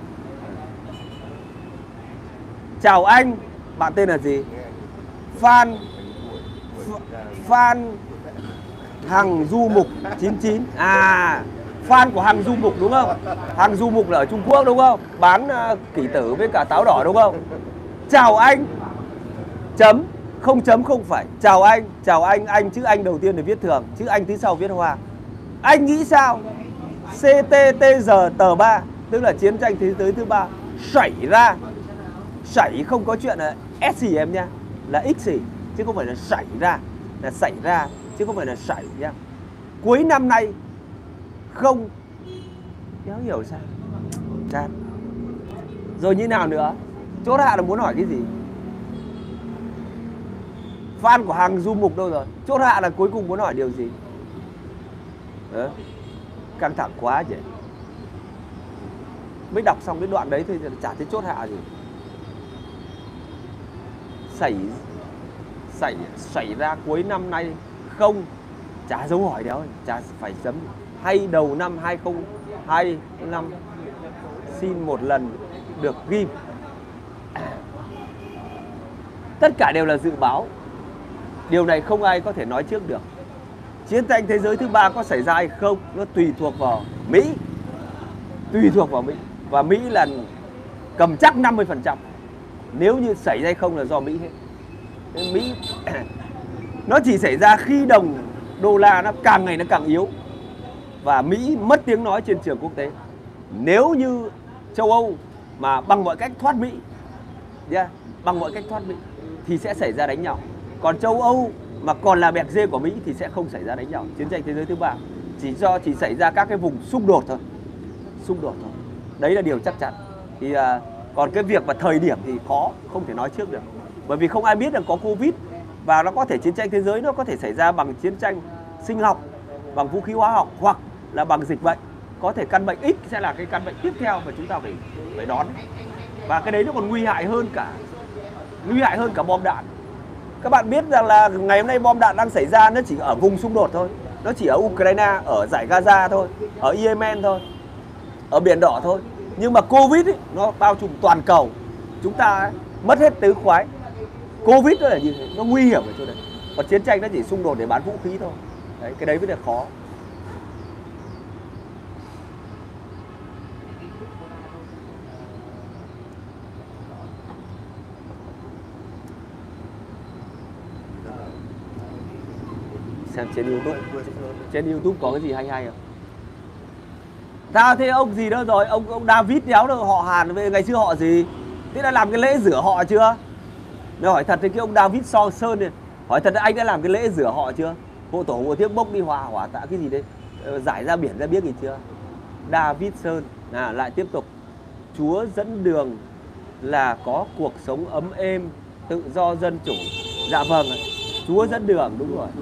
Chào anh, bạn tên là gì? Phan Hằng Du Mục 99. À, fan của Hằng Du Mục đúng không? Hằng Du Mục là ở Trung Quốc đúng không? Bán kỷ tử với cả táo đỏ đúng không? Chào anh. Chấm, không chấm không phải. Chào anh chữ anh đầu tiên để viết thường, chữ anh thứ sau viết hoa. Anh nghĩ sao? CTTG tờ 3, tức là chiến tranh thế giới thứ 3 xảy ra. Xảy không có chuyện là S gì em nha, là X gì, chứ không phải là xảy ra, là xảy ra chứ không phải là xảy nhá. Cuối năm nay không đéo hiểu sao. Chán. Rồi như nào nữa? Chốt hạ là muốn hỏi cái gì? Fan của Hằng Du Mục đâu rồi? Chốt hạ là cuối cùng muốn hỏi điều gì? Căng thẳng quá chứ. mới đọc xong cái đoạn đấy thôi, chả thấy chốt hạ gì. Xảy ra cuối năm nay không, chả dấu hỏi đéo, chả phải chấm. Hay đầu năm 2025 xin một lần được ghim. Tất cả đều là dự báo. Điều này không ai có thể nói trước được. Chiến tranh thế giới thứ 3 có xảy ra hay không, nó tùy thuộc vào Mỹ. Tùy thuộc vào Mỹ. Và Mỹ là cầm chắc 50%. Nếu như xảy ra hay không là do Mỹ hết. Nên Mỹ nó chỉ xảy ra khi đồng đô la nó càng ngày nó càng yếu và Mỹ mất tiếng nói trên trường quốc tế. Nếu như châu Âu mà bằng mọi cách thoát Mỹ, bằng mọi cách thoát Mỹ thì sẽ xảy ra đánh nhau. Còn châu Âu mà còn là bẹt dê của Mỹ thì sẽ không xảy ra đánh nhau. Chiến tranh thế giới thứ 3 chỉ xảy ra các cái vùng xung đột thôi. Đấy là điều chắc chắn. Thì còn cái việc mà thời điểm thì không thể nói trước được. Bởi vì không ai biết là có Covid và nó có thể chiến tranh thế giới nó có thể xảy ra bằng chiến tranh sinh học, bằng vũ khí hóa học hoặc là bằng dịch bệnh. Có thể căn bệnh X sẽ là cái căn bệnh tiếp theo mà chúng ta phải đón. Và cái đấy nó còn nguy hại hơn cả bom đạn. Các bạn biết rằng là ngày hôm nay bom đạn đang xảy ra nó chỉ ở vùng xung đột thôi. Nó chỉ ở Ukraine, ở giải Gaza thôi, ở Yemen thôi, ở Biển Đỏ thôi. Nhưng mà Covid ấy, nó bao trùm toàn cầu. Chúng ta mất hết tứ khoái. Covid nó là như thế, nó nguy hiểm ở chỗ đấy. Còn chiến tranh nó chỉ xung đột để bán vũ khí thôi. Đấy, cái đấy mới là khó. Xem trên YouTube có cái gì hay không? Sao thế ông gì đó rồi, ông David đéo đâu, họ Hàn về ngày xưa họ gì? Thế đã làm cái lễ rửa họ chưa? Nếu hỏi thật thì cái ông David Sơn này, hỏi thật anh đã làm cái lễ rửa họ chưa? Hộ tổ hộ thiếp bốc đi hỏa tạ cái gì đấy, giải ra biển ra biết gì chưa? David Sơn lại tiếp tục. Chúa dẫn đường là có cuộc sống ấm êm, tự do dân chủ. Dạ vâng ạ. Chúa dẫn đường, đúng rồi.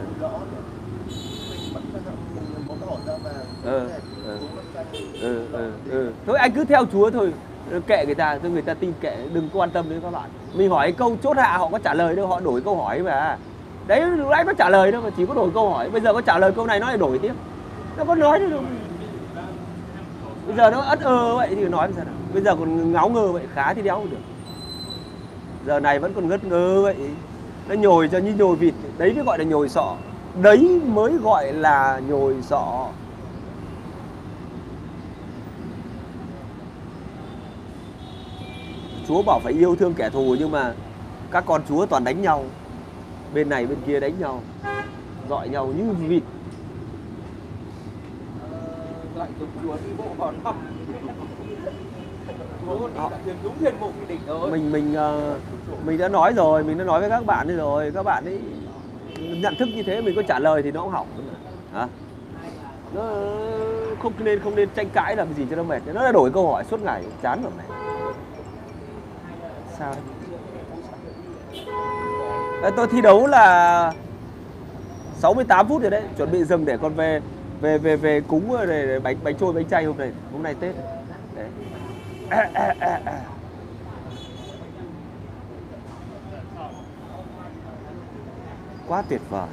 Thôi anh cứ theo Chúa thôi, kệ người ta, cho người ta tin kệ, đừng quan tâm đến các bạn. Mình hỏi câu chốt hạ họ có trả lời đâu, họ đổi câu hỏi mà. Đấy, lúc nãy có trả lời đâu mà chỉ có đổi câu hỏi. Bây giờ có trả lời câu này nó lại đổi tiếp. Nó có nói đâu. Bây giờ nó ất ơ vậy thì nói sao nào? Bây giờ còn ngáo ngơ vậy, khá thì đéo được. Giờ này vẫn còn ngất ngơ vậy. Nó nhồi cho như nhồi vịt. Đấy mới gọi là nhồi sọ. Đấy mới gọi là nhồi sọ. Chúa bảo phải yêu thương kẻ thù, nhưng mà các con Chúa toàn đánh nhau. Bên này bên kia đánh nhau, dọi nhau như vịt. Lại dùng Chúa đi bộ vào năm. Mình đã nói rồi, mình đã nói với các bạn ấy rồi. Các bạn ấy nhận thức như thế, mình có trả lời thì nó cũng hỏng. Nó không nên tranh cãi làm gì cho nó mệt. Nó đã đổi câu hỏi suốt ngày, chán rồi này. Sao đấy? Tôi thi đấu là 68 phút rồi đấy, chuẩn bị dừng để còn về cúng để bánh trôi bánh chay hôm nay Tết đấy. Quá tuyệt vời.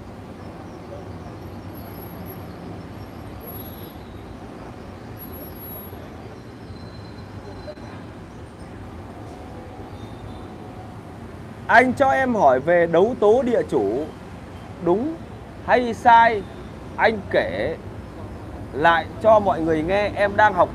Anh cho em hỏi về đấu tố địa chủ, đúng hay sai? Anh kể lại cho mọi người nghe. Em đang học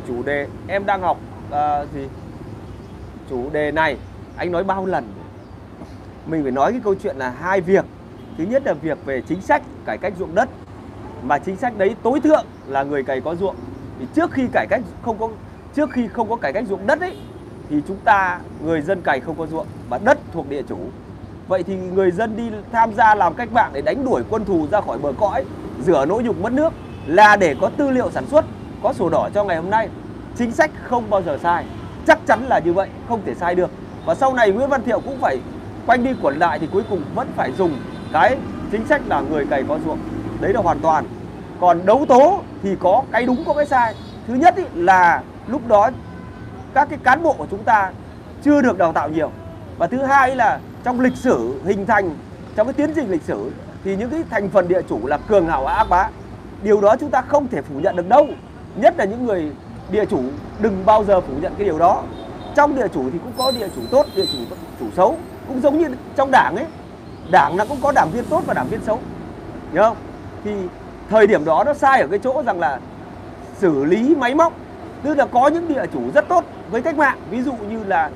chủ đề này. Anh nói bao lần. Mình phải nói cái câu chuyện là hai việc. Thứ nhất là việc về chính sách cải cách ruộng đất, mà chính sách đấy tối thượng là người cày có ruộng. Thì trước khi không có cải cách ruộng đất ấy, thì chúng ta người dân cày không có ruộng và đất thuộc địa chủ. Vậy thì người dân đi tham gia làm cách mạng để đánh đuổi quân thù ra khỏi bờ cõi, rửa nỗi nhục mất nước là để có tư liệu sản xuất, có sổ đỏ cho ngày hôm nay. Chính sách không bao giờ sai, chắc chắn là như vậy, không thể sai được. Và sau này Nguyễn Văn Thiệu cũng phải quanh đi quẩn lại thì cuối cùng vẫn phải dùng cái chính sách là người cày có ruộng. Đấy là hoàn toàn. Còn đấu tố thì có cái đúng có cái sai. Thứ nhất ý, là lúc đó các cái cán bộ của chúng ta chưa được đào tạo nhiều. Và thứ hai là trong lịch sử hình thành, trong cái tiến trình lịch sử thì những cái thành phần địa chủ là cường hào ác bá. Điều đó chúng ta không thể phủ nhận được đâu. Nhất là những người địa chủ đừng bao giờ phủ nhận cái điều đó. Trong địa chủ thì cũng có địa chủ tốt, địa chủ xấu. Cũng giống như trong đảng ấy, đảng là cũng có đảng viên tốt và đảng viên xấu, hiểu không? Thì thời điểm đó nó sai ở cái chỗ rằng là xử lý máy móc. Tức là có những địa chủ rất tốt với cách mạng, ví dụ như là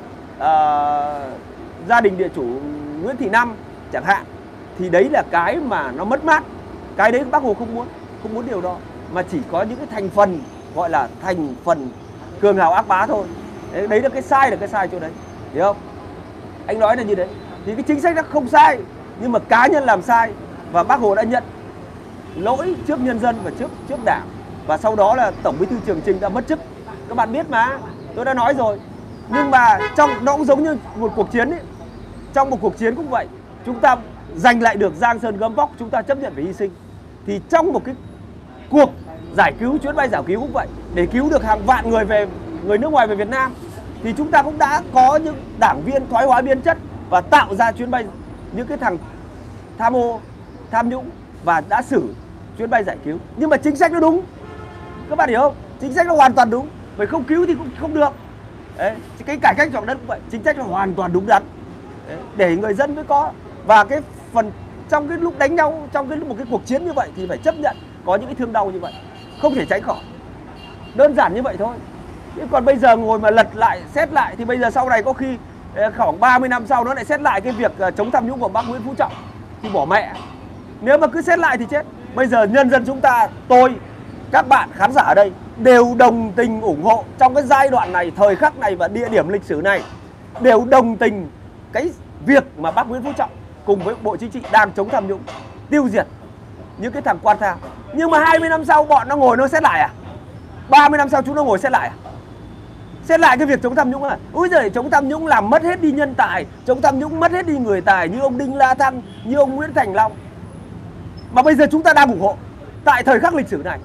gia đình địa chủ Nguyễn Thị Năm chẳng hạn, thì đấy là cái mà nó mất mát. Cái đấy Bác Hồ không muốn điều đó, mà chỉ có những cái thành phần gọi là thành phần cường hào ác bá thôi. Đấy là cái sai chỗ đấy, hiểu không? Anh nói là như đấy. Thì cái chính sách nó không sai, nhưng mà cá nhân làm sai, và Bác Hồ đã nhận lỗi trước nhân dân và trước đảng. Và sau đó là Tổng Bí thư Trường Chinh đã mất chức. Các bạn biết mà, tôi đã nói rồi. Nhưng mà nó cũng giống như một cuộc chiến ấy. Trong một cuộc chiến cũng vậy, chúng ta giành lại được Giang Sơn Gấm Vóc, chúng ta chấp nhận phải hy sinh. Thì trong một cái cuộc giải cứu, chuyến bay giải cứu cũng vậy, để cứu được hàng vạn người nước ngoài về Việt Nam, thì chúng ta cũng đã có những đảng viên thoái hóa biến chất và tạo ra chuyến bay, những cái thằng tham ô, tham nhũng, và đã xử chuyến bay giải cứu. Nhưng mà chính sách nó đúng, các bạn hiểu không? Chính sách nó hoàn toàn đúng, phải không cứu thì cũng không được. Đấy, cái cải cách ruộng đất cũng vậy, chính sách nó hoàn toàn đúng đắn. Đấy, để người dân mới có. Và cái phần trong cái lúc đánh nhau, trong một cái cuộc chiến như vậy thì phải chấp nhận có những cái thương đau như vậy, không thể tránh khỏi. Đơn giản như vậy thôi. Chứ còn bây giờ ngồi mà lật lại, xét lại thì bây giờ sau này có khi khoảng 30 năm sau nó lại xét lại cái việc chống tham nhũng của bác Nguyễn Phú Trọng thì bỏ mẹ. Nếu mà cứ xét lại thì chết. Bây giờ nhân dân chúng ta, tôi, các bạn khán giả ở đây đều đồng tình ủng hộ trong cái giai đoạn này, thời khắc này và địa điểm lịch sử này, đều đồng tình cái việc mà bác Nguyễn Phú Trọng cùng với Bộ Chính trị đang chống tham nhũng, tiêu diệt những cái thằng quan tham. Nhưng mà 20 năm sau bọn nó ngồi nó xét lại à? 30 năm sau chúng nó ngồi xét lại à? Xét lại cái việc chống tham nhũng à? Úi giời, chống tham nhũng làm mất hết đi nhân tài, chống tham nhũng mất hết đi người tài như ông Đinh La Thăng, như ông Nguyễn Thành Long. Mà bây giờ chúng ta đang ủng hộ tại thời khắc lịch sử này,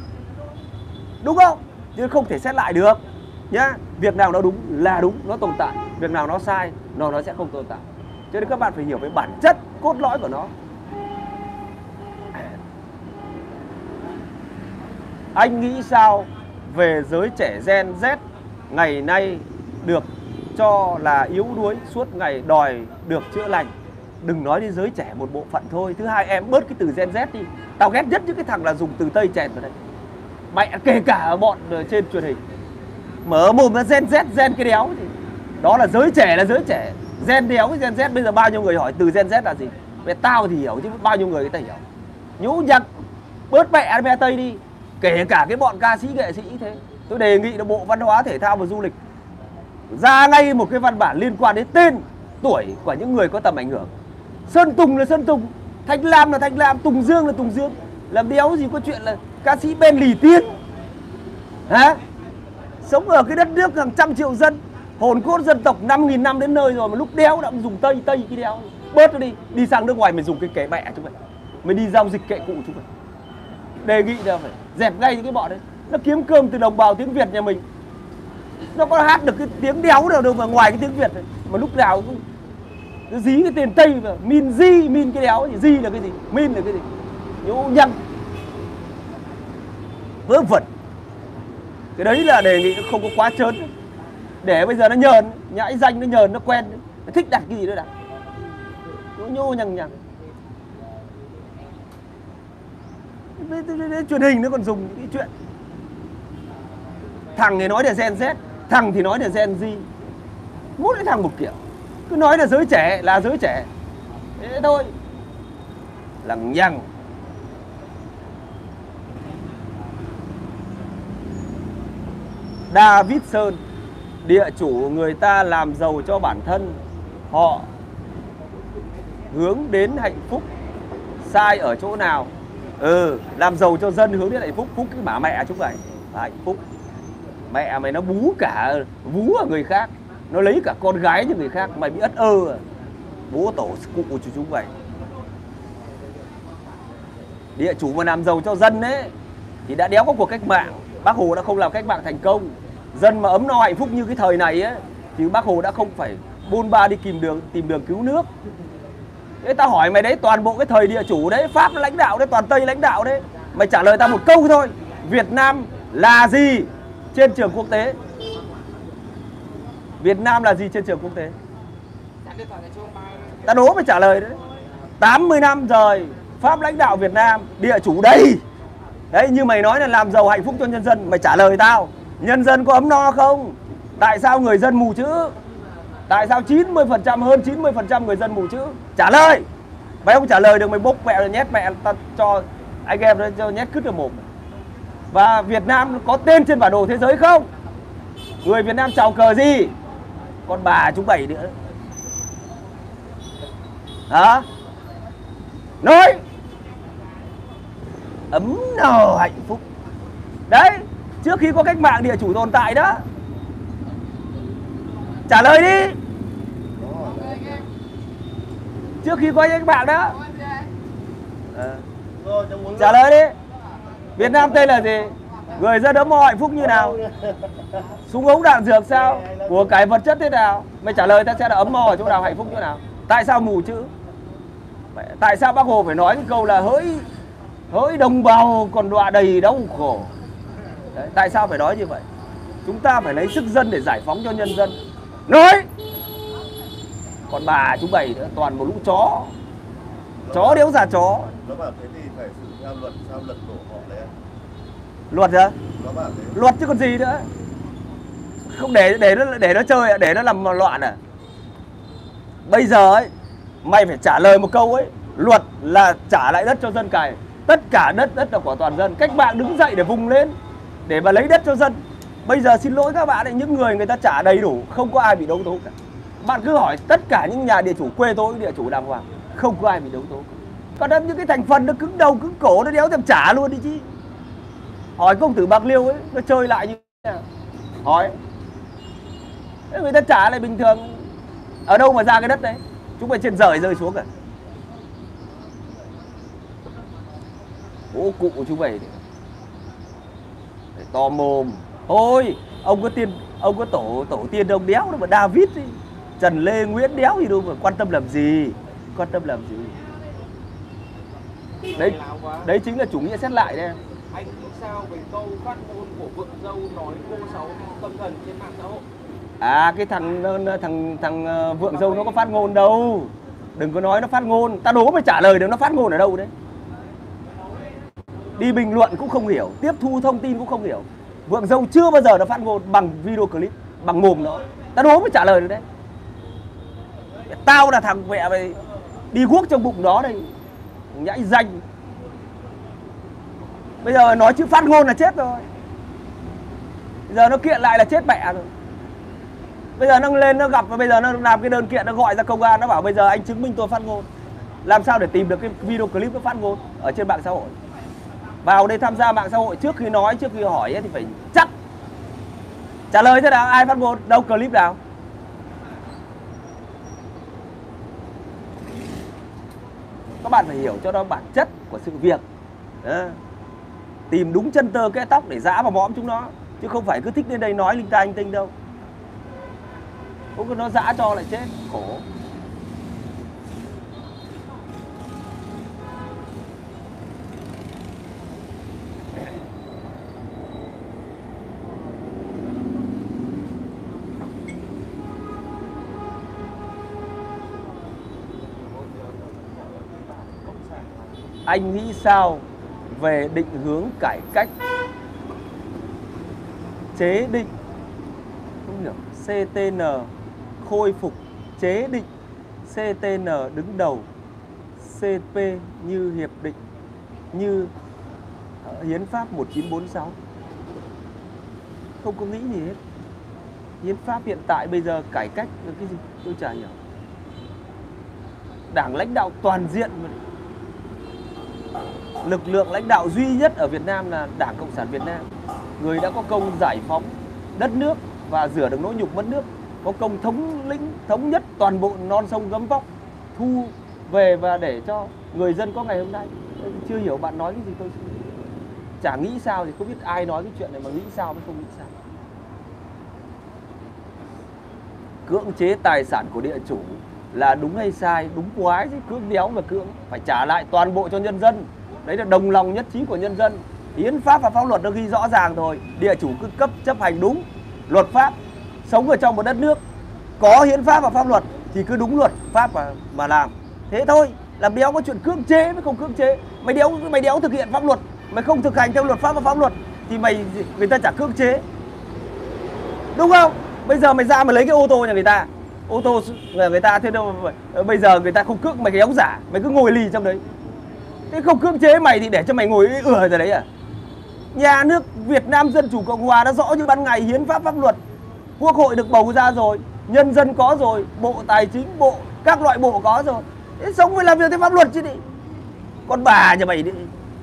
đúng không? Nhưng không thể xét lại được nhá. Việc nào nó đúng là đúng, nó tồn tại. Việc nào nó sai, nó sẽ không tồn tại. Cho nên các bạn phải hiểu về bản chất, cốt lõi của nó. Anh nghĩ sao về giới trẻ Gen Z ngày nay được cho là yếu đuối, suốt ngày đòi được chữa lành? Đừng nói đến giới trẻ một bộ phận thôi. Thứ hai, em bớt cái từ Gen Z đi. Tao ghét nhất những cái thằng là dùng từ Tây chèn vào đây. Mẹ, kể cả bọn trên truyền hình mở mồm là Gen Z, Gen cái đéo gì. Đó là giới trẻ, là giới trẻ. Gen đéo với Gen Z, bây giờ bao nhiêu người hỏi từ Gen Z là gì? Về tao thì hiểu chứ bao nhiêu người người ta hiểu. Nhũ nhặt, bớt mẹ Tây đi. Kể cả cái bọn ca sĩ, nghệ sĩ thế. Tôi đề nghị là Bộ Văn hóa, Thể thao và Du lịch ra ngay một cái văn bản liên quan đến tên tuổi của những người có tầm ảnh hưởng. Sơn Tùng là Sơn Tùng, Thanh Lam là Thanh Lam, Tùng Dương là Tùng Dương. Làm đéo gì có chuyện là ca sĩ Ben Lì Tiên hả? Sống ở cái đất nước hàng trăm triệu dân, hồn cốt dân tộc 5.000 năm đến nơi rồi, mà lúc đéo đã dùng Tây cái đéo. Bớt nó đi, đi sang nước ngoài mình dùng cái kệ mẹ chúng mày, mình đi giao dịch kệ cụ chúng mày. Đề nghị là phải dẹp ngay những cái bọn đấy. Nó kiếm cơm từ đồng bào tiếng Việt nhà mình, nó có hát được cái tiếng đéo nào đâu mà ngoài cái tiếng Việt này. Mà lúc nào cũng dí cái tên Tây vào, min di, min cái đéo gì, di là cái gì, min là cái gì, nhũ nhăng vớ vẩn. Cái đấy là đề nghị nó không có quá trớn, để bây giờ nó nhờn, nhãi danh nó nhờn, nó quen, nó thích đặt cái gì đó đặt, nhũ nhăng nhăng. Truyền hình nó còn dùng cái chuyện thằng thì nói là Gen Z, thằng thì nói là Gen Z, mỗi cái thằng một kiểu. Cứ nói là giới trẻ là giới trẻ, thế thôi, lằng nhằng. David Sơn, địa chủ người ta làm giàu cho bản thân họ, hướng đến hạnh phúc, sai ở chỗ nào? Làm giàu cho dân hướng đến hạnh phúc, phúc cái bả mẹ chúng mày, hạnh phúc. Mẹ mày nó vú ở người khác, nó lấy cả con gái cho người khác, mày bị ất ơ à? Bố tổ cụ cho chúng mày. Địa chủ mà làm giàu cho dân ấy thì đã đéo có cuộc cách mạng. Bác Hồ đã không làm cách mạng thành công. Dân mà ấm no hạnh phúc như cái thời này ấy, thì Bác Hồ đã không phải bôn ba đi tìm đường cứu nước. Thế ta hỏi mày đấy, toàn bộ cái thời địa chủ đấy, Pháp lãnh đạo đấy, toàn Tây lãnh đạo đấy, mày trả lời ta một câu thôi: Việt Nam là gì trên trường quốc tế? Việt Nam là gì trên trường quốc tế? Ta đố mày trả lời đấy. 80 năm rồi Pháp lãnh đạo Việt Nam, địa chủ đây. Đấy, như mày nói là làm giàu hạnh phúc cho nhân dân, mày trả lời tao, nhân dân có ấm no không? Tại sao người dân mù chữ? Tại sao 90%, hơn 90% người dân mù chữ? Trả lời. Mày không trả lời được, mày bốc mẹ rồi nhét mẹ, ta cho anh em nó cho nhét cứt vào mồm. Và Việt Nam có tên trên bản đồ thế giới không? Người Việt Nam chào cờ gì? Con bà chúng bảy nữa. Hả? Nói ấm no hạnh phúc. Đấy, trước khi có cách mạng địa chủ tồn tại đó. Trả lời đi. Trước khi có cách mạng đó. Trả lời đi. Việt Nam tên là gì? Người dân ấm no hạnh phúc như nào? Súng ống đạn dược sao? Của cải vật chất thế nào? Mày trả lời ta sẽ là ấm no ở chỗ nào, hạnh phúc chỗ nào? Tại sao mù chữ? Tại sao Bác Hồ phải nói cái câu là hỡi đồng bào còn đọa đầy đau khổ? Đấy, tại sao phải nói như vậy? Chúng ta phải lấy sức dân để giải phóng cho nhân dân. Nói. Còn bà chúng bày nữa, toàn một lũ chó. Chó đéo già chó. Nó bảo thế thì phải xử theo luật, sao lật đổ họ đấy. Luật hả? Nó bảo thế. Luật chứ còn gì nữa. Không để nó chơi, để nó làm loạn à? Bây giờ ấy, mày phải trả lời một câu ấy, luật là trả lại đất cho dân cày. Tất cả đất là của toàn dân. Cách mạng đứng dậy để vùng lên, để mà lấy đất cho dân. Bây giờ xin lỗi các bạn ấy, những người ta trả đầy đủ, không có ai bị đấu tố cả. Bạn cứ hỏi tất cả những nhà địa chủ quê tôi, địa chủ đàng hoàng, không có ai bị đấu tố cả. Còn những cái thành phần nó cứng đầu cứng cổ, nó đéo thèm trả luôn đi chứ. Hỏi công tử Bạc Liêu ấy, nó chơi lại như thế nào? Hỏi. Thế người ta trả lại bình thường. Ở đâu mà ra cái đất đấy? Chúng mày trên rời rơi xuống cả. Bố cụ của chúng mày to mồm. Thôi, ông có tổ tiên ông đéo đâu mà David ấy. Trần Lê Nguyễn đéo gì đâu mà quan tâm làm gì. Quan tâm làm gì. Đấy chính là chủ nghĩa xét lại đấy. Anh nghĩ sao về câu phát ngôn của vợ dâu nói cô Sáu tâm thần trên mạng xã hội? À, cái thằng vượng dâu nó có phát ngôn đâu. Đừng có nói nó phát ngôn. Ta đố mày trả lời được nó phát ngôn ở đâu đấy. Đi bình luận cũng không hiểu, tiếp thu thông tin cũng không hiểu. Vượng dâu chưa bao giờ nó phát ngôn bằng video clip, bằng mồm nó. Ta đố mới trả lời được đấy. Tao là thằng mẹ mày đi guốc trong bụng nó đây, nhãi danh. Bây giờ nói chữ phát ngôn là chết rồi. Bây giờ nó kiện lại là chết mẹ rồi. Bây giờ nó lên nó gặp và bây giờ nó làm cái đơn kiện, nó gọi ra công an, nó bảo bây giờ anh chứng minh tôi phát ngôn. Làm sao để tìm được cái video clip nó phát ngôn ở trên mạng xã hội? Vào đây tham gia mạng xã hội, trước khi nói, trước khi hỏi ấy, thì phải chắc. Trả lời thế nào, ai phát ngôn, đâu clip nào? Các bạn phải hiểu cho nó bản chất của sự việc. Tìm đúng chân tơ kẽ tóc để giã vào mõm chúng nó. Chứ không phải cứ thích lên đây nói linh ta linh tinh đâu. Không, nó giã cho lại chết, khổ. Anh nghĩ sao về định hướng cải cách chế định, không hiểu, CTN khôi phục chế định, CTN đứng đầu, CP như hiệp định, như hiến pháp 1946? Không có nghĩ gì hết. Hiến pháp hiện tại bây giờ cải cách là cái gì? Tôi chả hiểu. Đảng lãnh đạo toàn diện mà. Lực lượng lãnh đạo duy nhất ở Việt Nam là Đảng Cộng sản Việt Nam. Người đã có công giải phóng đất nước và rửa được nỗi nhục mất nước. Có công thống lĩnh, thống nhất toàn bộ non sông gấm vóc, thu về và để cho người dân có ngày hôm nay. Tôi chưa hiểu bạn nói cái gì, tôi chả nghĩ sao thì không biết ai nói cái chuyện này mà nghĩ sao mới không nghĩ sao. cưỡng chế tài sản của địa chủ là đúng hay sai? Đúng quái chứ, cưỡng đéo mà cưỡng, phải trả lại toàn bộ cho nhân dân. Đấy là đồng lòng nhất trí của nhân dân. Hiến pháp và pháp luật nó ghi rõ ràng rồi, địa chủ cứ cấp chấp hành đúng luật pháp. Sống ở trong một đất nước có hiến pháp và pháp luật thì cứ đúng luật pháp mà làm. Thế thôi, làm đéo có chuyện cưỡng chế với không cưỡng chế. Mày đéo thực hiện pháp luật, mày không thực hành theo luật pháp và pháp luật thì người ta chả cưỡng chế. Đúng không? Bây giờ mày ra mày lấy cái ô tô nhà người ta, ô tô người ta thế đâu, bây giờ người ta không cưỡng mày cái ống giả, mày cứ ngồi lì trong đấy. Thế không cưỡng chế mày thì để cho mày ngồi ửa rồi đấy à? Nhà nước Việt Nam Dân Chủ Cộng Hòa đã rõ như ban ngày, hiến pháp pháp luật, quốc hội được bầu ra rồi, nhân dân có rồi, bộ tài chính, các loại bộ có rồi. Thế sống phải làm việc theo pháp luật chứ đi. Con bà nhà mày đi,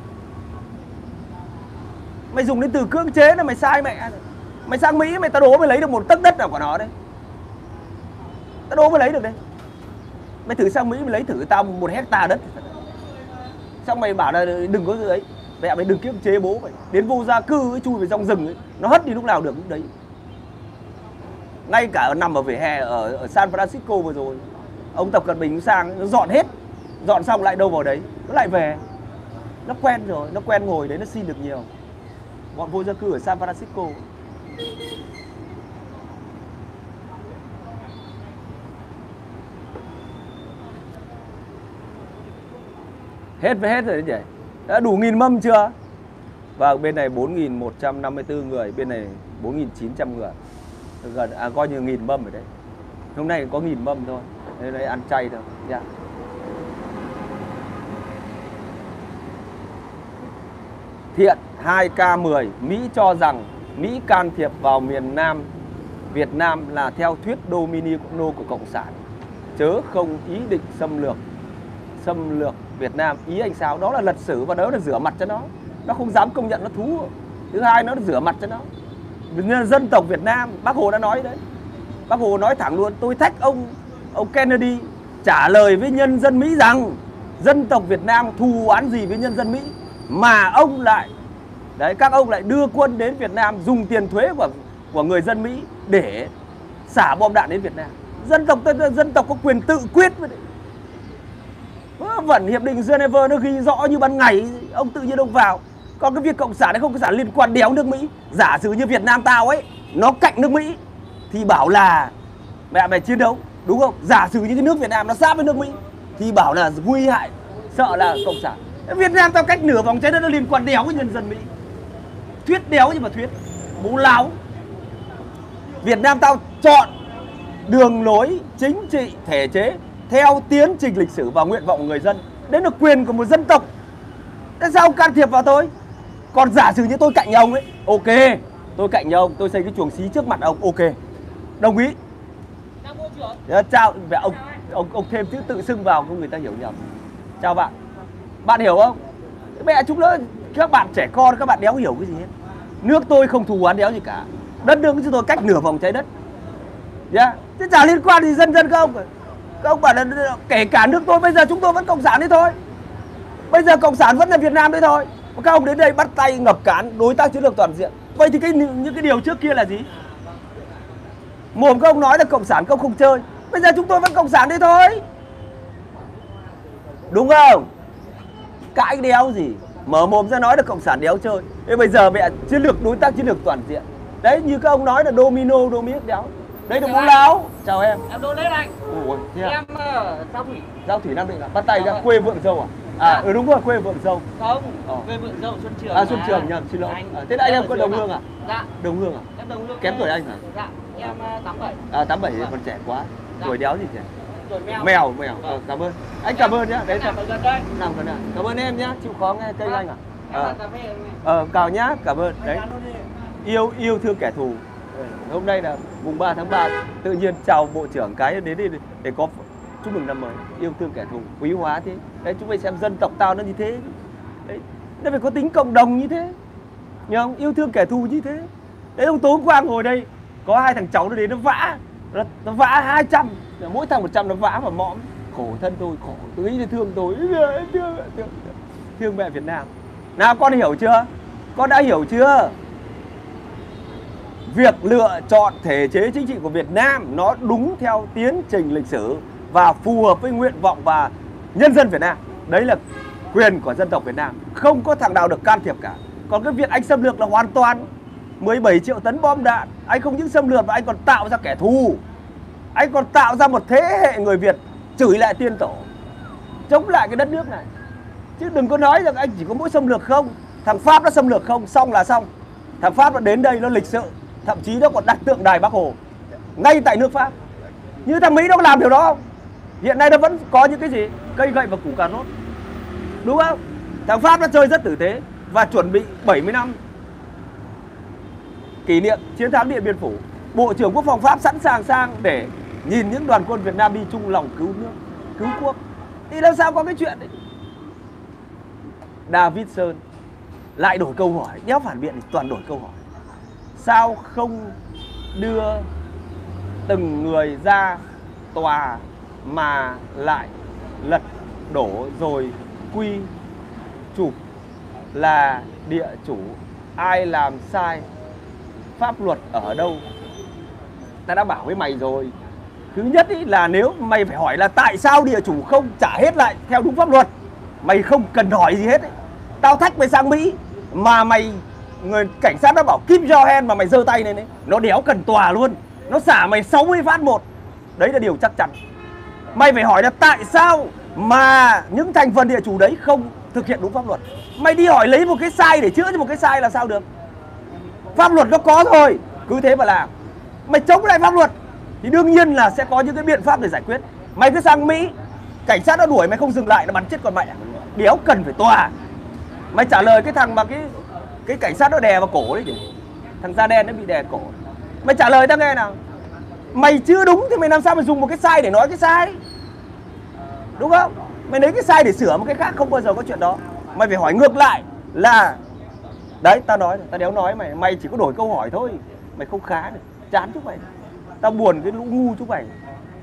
mày dùng đến từ cưỡng chế là mày sai mẹ. Mày sang Mỹ mày tao đố mày lấy được một tấc đất nào của nó đấy. Tao đố mày lấy được đấy. Mày thử sang Mỹ mày lấy thử tao 1 hectare đất. Xong mày bảo là đừng có ấy, mẹ mày đừng cưỡng chế bố mày. Đến vô gia cư ấy, chui vào trong rừng ấy, nó hất đi lúc nào được lúc đấy. Ngay cả nằm ở vỉa hè ở San Francisco vừa rồi, ông Tập Cận Bình sang nó dọn hết, dọn xong lại đâu vào đấy, nó lại về. Nó quen rồi, nó quen ngồi đấy, nó xin được nhiều. Bọn vô gia cư ở San Francisco. Hết với hết rồi đấy nhỉ. Đã đủ 1000 mâm chưa? Vâng, bên này 4154 người, bên này 4900 người. Gần coi như 1000 mâm ở đấy. Hôm nay có 1000 mâm thôi. Đây đây ăn chay thôi nha. Thiện 2K10, Mỹ cho rằng Mỹ can thiệp vào miền Nam Việt Nam là theo thuyết domino của Cộng sản, chớ không ý định xâm lược Việt Nam. Ý anh sao? Đó là lật sử và đó là rửa mặt cho nó không dám công nhận nó thú. Thứ hai nó rửa mặt cho nó. Dân tộc Việt Nam, Bác Hồ đã nói đấy. Bác Hồ nói thẳng luôn, tôi thách ông Kennedy trả lời với nhân dân Mỹ rằng dân tộc Việt Nam thù oán gì với nhân dân Mỹ mà ông lại đấy, các ông lại đưa quân đến Việt Nam, dùng tiền thuế của người dân Mỹ để xả bom đạn đến Việt Nam. Dân tộc có quyền tự quyết với đấy. Vẫn hiệp định Geneva nó ghi rõ như ban ngày, ông tự nhiên ông vào. Còn cái việc cộng sản hay không cộng sản liên quan đéo nước Mỹ. Giả sử như Việt Nam tao ấy, nó cạnh nước Mỹ thì bảo là mẹ chiến đấu, đúng không? Giả sử như cái nước Việt Nam nó giáp với nước Mỹ thì bảo là nguy hại, sợ là cộng sản. Việt Nam tao cách nửa vòng trái đất nó liên quan đéo với nhân dân Mỹ. Thuyết đéo nhưng mà thuyết bố láo. Việt Nam tao chọn đường lối chính trị thể chế theo tiến trình lịch sử và nguyện vọng của người dân. Đấy là quyền của một dân tộc. Tại sao can thiệp vào tôi? Còn giả sử như tôi cạnh nhà ông ấy, ok, tôi cạnh nhà ông, tôi xây cái chuồng xí trước mặt ông, ok, đồng ý. Chào ông thêm chữ tự xưng vào không người ta hiểu nhầm. Chào bạn, bạn hiểu không? Mẹ chúng nó, các bạn trẻ con các bạn đéo hiểu cái gì hết. Nước tôi không thù oán đéo gì cả. Đất nước của chúng tôi cách nửa vòng trái đất. Thế chả liên quan gì dân không? Các ông bảo là kể cả nước tôi bây giờ chúng tôi vẫn cộng sản đấy thôi. Bây giờ cộng sản vẫn là Việt Nam đấy thôi. Các ông đến đây bắt tay ngập cán đối tác chiến lược toàn diện. Vậy thì những cái điều trước kia là gì? Mồm các ông nói là cộng sản các ông không chơi. Bây giờ chúng tôi vẫn cộng sản đấy thôi. Đúng không? Cãi đéo gì. Mở mồm ra nói là cộng sản đéo chơi. Thế bây giờ mẹ chiến lược đối tác chiến lược toàn diện. Đấy như các ông nói là domino đéo. Đấy được bố láo. Chào em. Em Đô Lết anh. Ủa, Em ở Giao Thủy. Giao Thủy Nam Định à? Bắt tay ra quê Vượng Dâu à? Đúng rồi, quê Vượng Dâu. Không, quê Vượng Dâu Xuân Trường. Xuân Trường nhầm, xin lỗi. Thế là anh em có đồng hương à? Dạ. Đồng hương à? Em đồng hương. Kém tuổi anh hả? Dạ, em 87. 87 còn trẻ quá. Dạ. Tuổi đéo gì trẻ? Tuổi mèo. Mèo. Cảm ơn. Anh cảm ơn nhá. Đấy Nằm ở gần đây. Nằm gần đây. Cảm ơn em nhá. Chịu khó nghe kênh anh à? Em ăn cà phê. Cào nhá, cảm ơn. Đấy. Yêu thương kẻ thù. Hôm nay là mùng 3 tháng 3 tự nhiên chào bộ trưởng cái đến đây để có chúc mừng năm mới. Yêu thương kẻ thù, quý hóa thế. Đấy, chúng mày xem dân tộc tao nó như thế. Đấy, nó phải có tính cộng đồng như thế. Nhớ không? Yêu thương kẻ thù như thế. Đấy, ông tối qua ngồi đây có 2 thằng cháu nó đến nó vã 200, mỗi thằng 100 nó vã vào mõm. Khổ thân tôi, khổ, tôi nghĩ là thương tôi. Thương mẹ Việt Nam. Nào con hiểu chưa? Con đã hiểu chưa? việc lựa chọn thể chế chính trị của Việt Nam nó đúng theo tiến trình lịch sử và phù hợp với nguyện vọng và nhân dân Việt Nam. Đấy là quyền của dân tộc Việt Nam, không có thằng nào được can thiệp cả. Còn cái việc anh xâm lược là hoàn toàn 17 triệu tấn bom đạn. Anh không những xâm lược mà anh còn tạo ra kẻ thù. Anh còn tạo ra một thế hệ người Việt chửi lại tiên tổ, chống lại cái đất nước này. Chứ đừng có nói rằng anh chỉ có mỗi xâm lược không. Thằng Pháp nó xâm lược không, xong là xong. Thằng Pháp nó đến đây nó lịch sự, thậm chí nó còn đặt tượng đài Bác Hồ ngay tại nước Pháp. Như thằng Mỹ nó có làm điều đó không? Hiện nay nó vẫn có những cái gì? Cây gậy và củ cà rốt, đúng không? Thằng Pháp nó chơi rất tử tế và chuẩn bị 70 năm kỷ niệm chiến thắng Điện Biên Phủ. Bộ trưởng Quốc phòng Pháp sẵn sàng sang để nhìn những đoàn quân Việt Nam đi chung lòng cứu nước, cứu quốc. Thì làm sao có cái chuyện đấy? David Sơn lại đổi câu hỏi, đéo phản biện thì toàn đổi câu hỏi. Sao không đưa từng người ra tòa mà lại lật đổ rồi quy chụp là địa chủ, ai làm sai, pháp luật ở đâu? Ta đã bảo với mày rồi. Thứ nhất ý là nếu mày phải hỏi là tại sao địa chủ không trả hết lại theo đúng pháp luật, mày không cần hỏi gì hết ấy. Tao thách mày sang Mỹ mà mày, người cảnh sát nó bảo keep your hand mà mày giơ tay lên đấy, nó đéo cần tòa luôn, nó xả mày 60 phát một. Đấy là điều chắc chắn. Mày phải hỏi là tại sao mà những thành phần địa chủ đấy không thực hiện đúng pháp luật. Mày đi hỏi lấy một cái sai để chữa cho một cái sai là sao được? Pháp luật nó có rồi, cứ thế mà làm. Mày chống lại pháp luật thì đương nhiên là sẽ có những cái biện pháp để giải quyết. Mày cứ sang Mỹ, cảnh sát nó đuổi mày không dừng lại, nó bắn chết con mẹ, đéo cần phải tòa. Mày trả lời cái thằng mà cái cảnh sát nó đè vào cổ đấy, thằng da đen nó bị đè cổ. Mày trả lời tao nghe nào. Mày chưa đúng thì mày làm sao mày dùng một cái sai để nói cái sai, đúng không? Mày lấy cái sai để sửa một cái khác, không bao giờ có chuyện đó. Mày phải hỏi ngược lại là đấy, tao nói, tao đéo nói mày, mày chỉ có đổi câu hỏi thôi. Mày không khá được, chán chúng mày. Tao buồn cái lũ ngu chúng mày.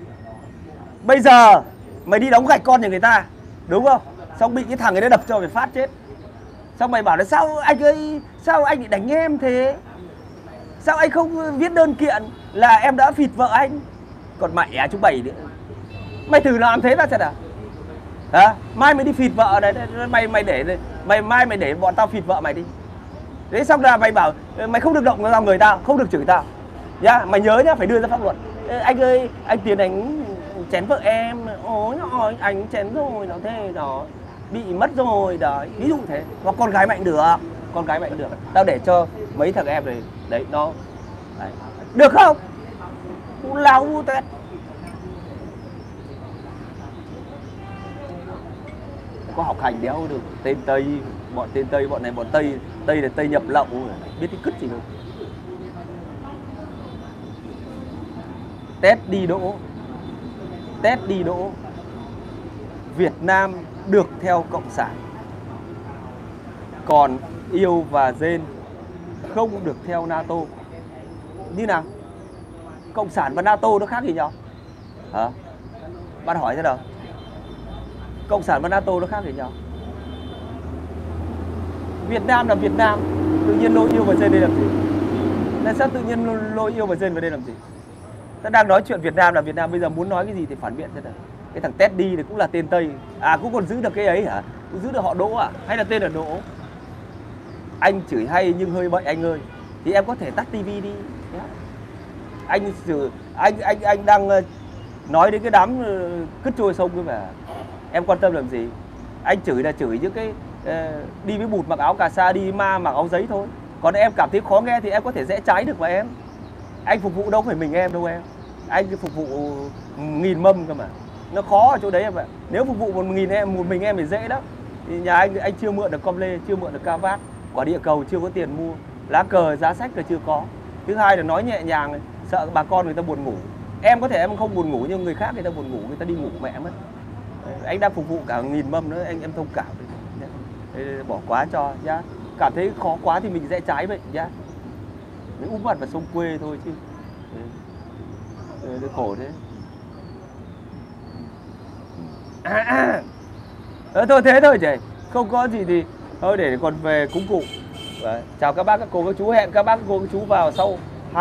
Bây giờ mày đi đóng gạch con nhà người ta, đúng không? Xong bị cái thằng ấy nó đập cho mày phát chết. Xong mày bảo là sao anh ơi, sao anh lại đánh em thế? Sao anh không viết đơn kiện là em đã phịt vợ anh? Còn mẹ chúng mày nữa. Mày thử làm thế ra xem nào. Hả? Mai mày đi phịt vợ này, mai mày để bọn tao phịt vợ mày đi. Thế xong là mày bảo mày không được động vào người tao, không được chửi tao. Nhá, mày nhớ nhá, phải đưa ra pháp luật. Anh ơi, anh Tiến đánh chén vợ em. Ôi ôi, anh chén rồi, nó thế đó. Bị mất rồi đấy, ví dụ thế. Hoặc con gái mạnh được, con gái mạnh được. Tao để cho mấy thằng em này, đấy, nó đấy. Được không? Lao u tét. Có học hành đéo được. Tên Tây, bọn tên Tây, bọn này bọn Tây. Tây là Tây nhập lậu, biết cái cứt gì đâu. Tết đi đỗ, Tết đi đỗ, Việt Nam được theo Cộng sản, còn yêu và rên không được theo NATO. Như nào? Cộng sản và NATO nó khác gì nhau? Hả? Bạn hỏi thế nào? Cộng sản và NATO nó khác gì nhau? Việt Nam là Việt Nam, tự nhiên lôi yêu và rên đây làm gì? Tại sao tự nhiên lôi yêu và rên vào đây làm gì? Ta đang nói chuyện Việt Nam là Việt Nam, bây giờ muốn nói cái gì thì phản biện thế nào? Cái thằng Teddy thì cũng là tên Tây. À, cũng còn giữ được cái ấy hả? Cũng giữ được họ Đỗ à? Hay là tên là Đỗ? Anh chửi hay nhưng hơi bậy anh ơi. Thì em có thể tắt tivi đi. Anh đang nói đến cái đám cứt trôi sông cơ mà. Em quan tâm làm gì? Anh chửi là chửi những cái đi với bụt mặc áo cà sa, đi ma mặc áo giấy thôi. Còn em cảm thấy khó nghe thì em có thể rẽ trái được mà em. Anh phục vụ đâu phải mình em đâu em. Anh phục vụ 1000 mâm cơ mà. Nó khó ở chỗ đấy em ạ. Nếu phục vụ 1000 em, một mình em thì dễ lắm. Thì nhà anh chưa mượn được com lê, chưa mượn được ca vát, quả địa cầu chưa có tiền mua, lá cờ giá sách là chưa có. Thứ hai là nói nhẹ nhàng, sợ bà con người ta buồn ngủ. Em có thể em không buồn ngủ nhưng người khác người ta buồn ngủ, người ta đi ngủ mẹ mất. Anh đang phục vụ cả 1000 mâm nữa, em thông cảm. Bỏ quá cho nhá. Cảm thấy khó quá thì mình rẽ trái vậy nhá. Mình úp mặt vào sông quê thôi chứ. Đấy, khổ thế. Thôi thế thôi chị. Không có gì thì thôi để còn về cúng cụ. Đấy. Chào các bác các cô các chú, hẹn các bác các cô các chú vào sau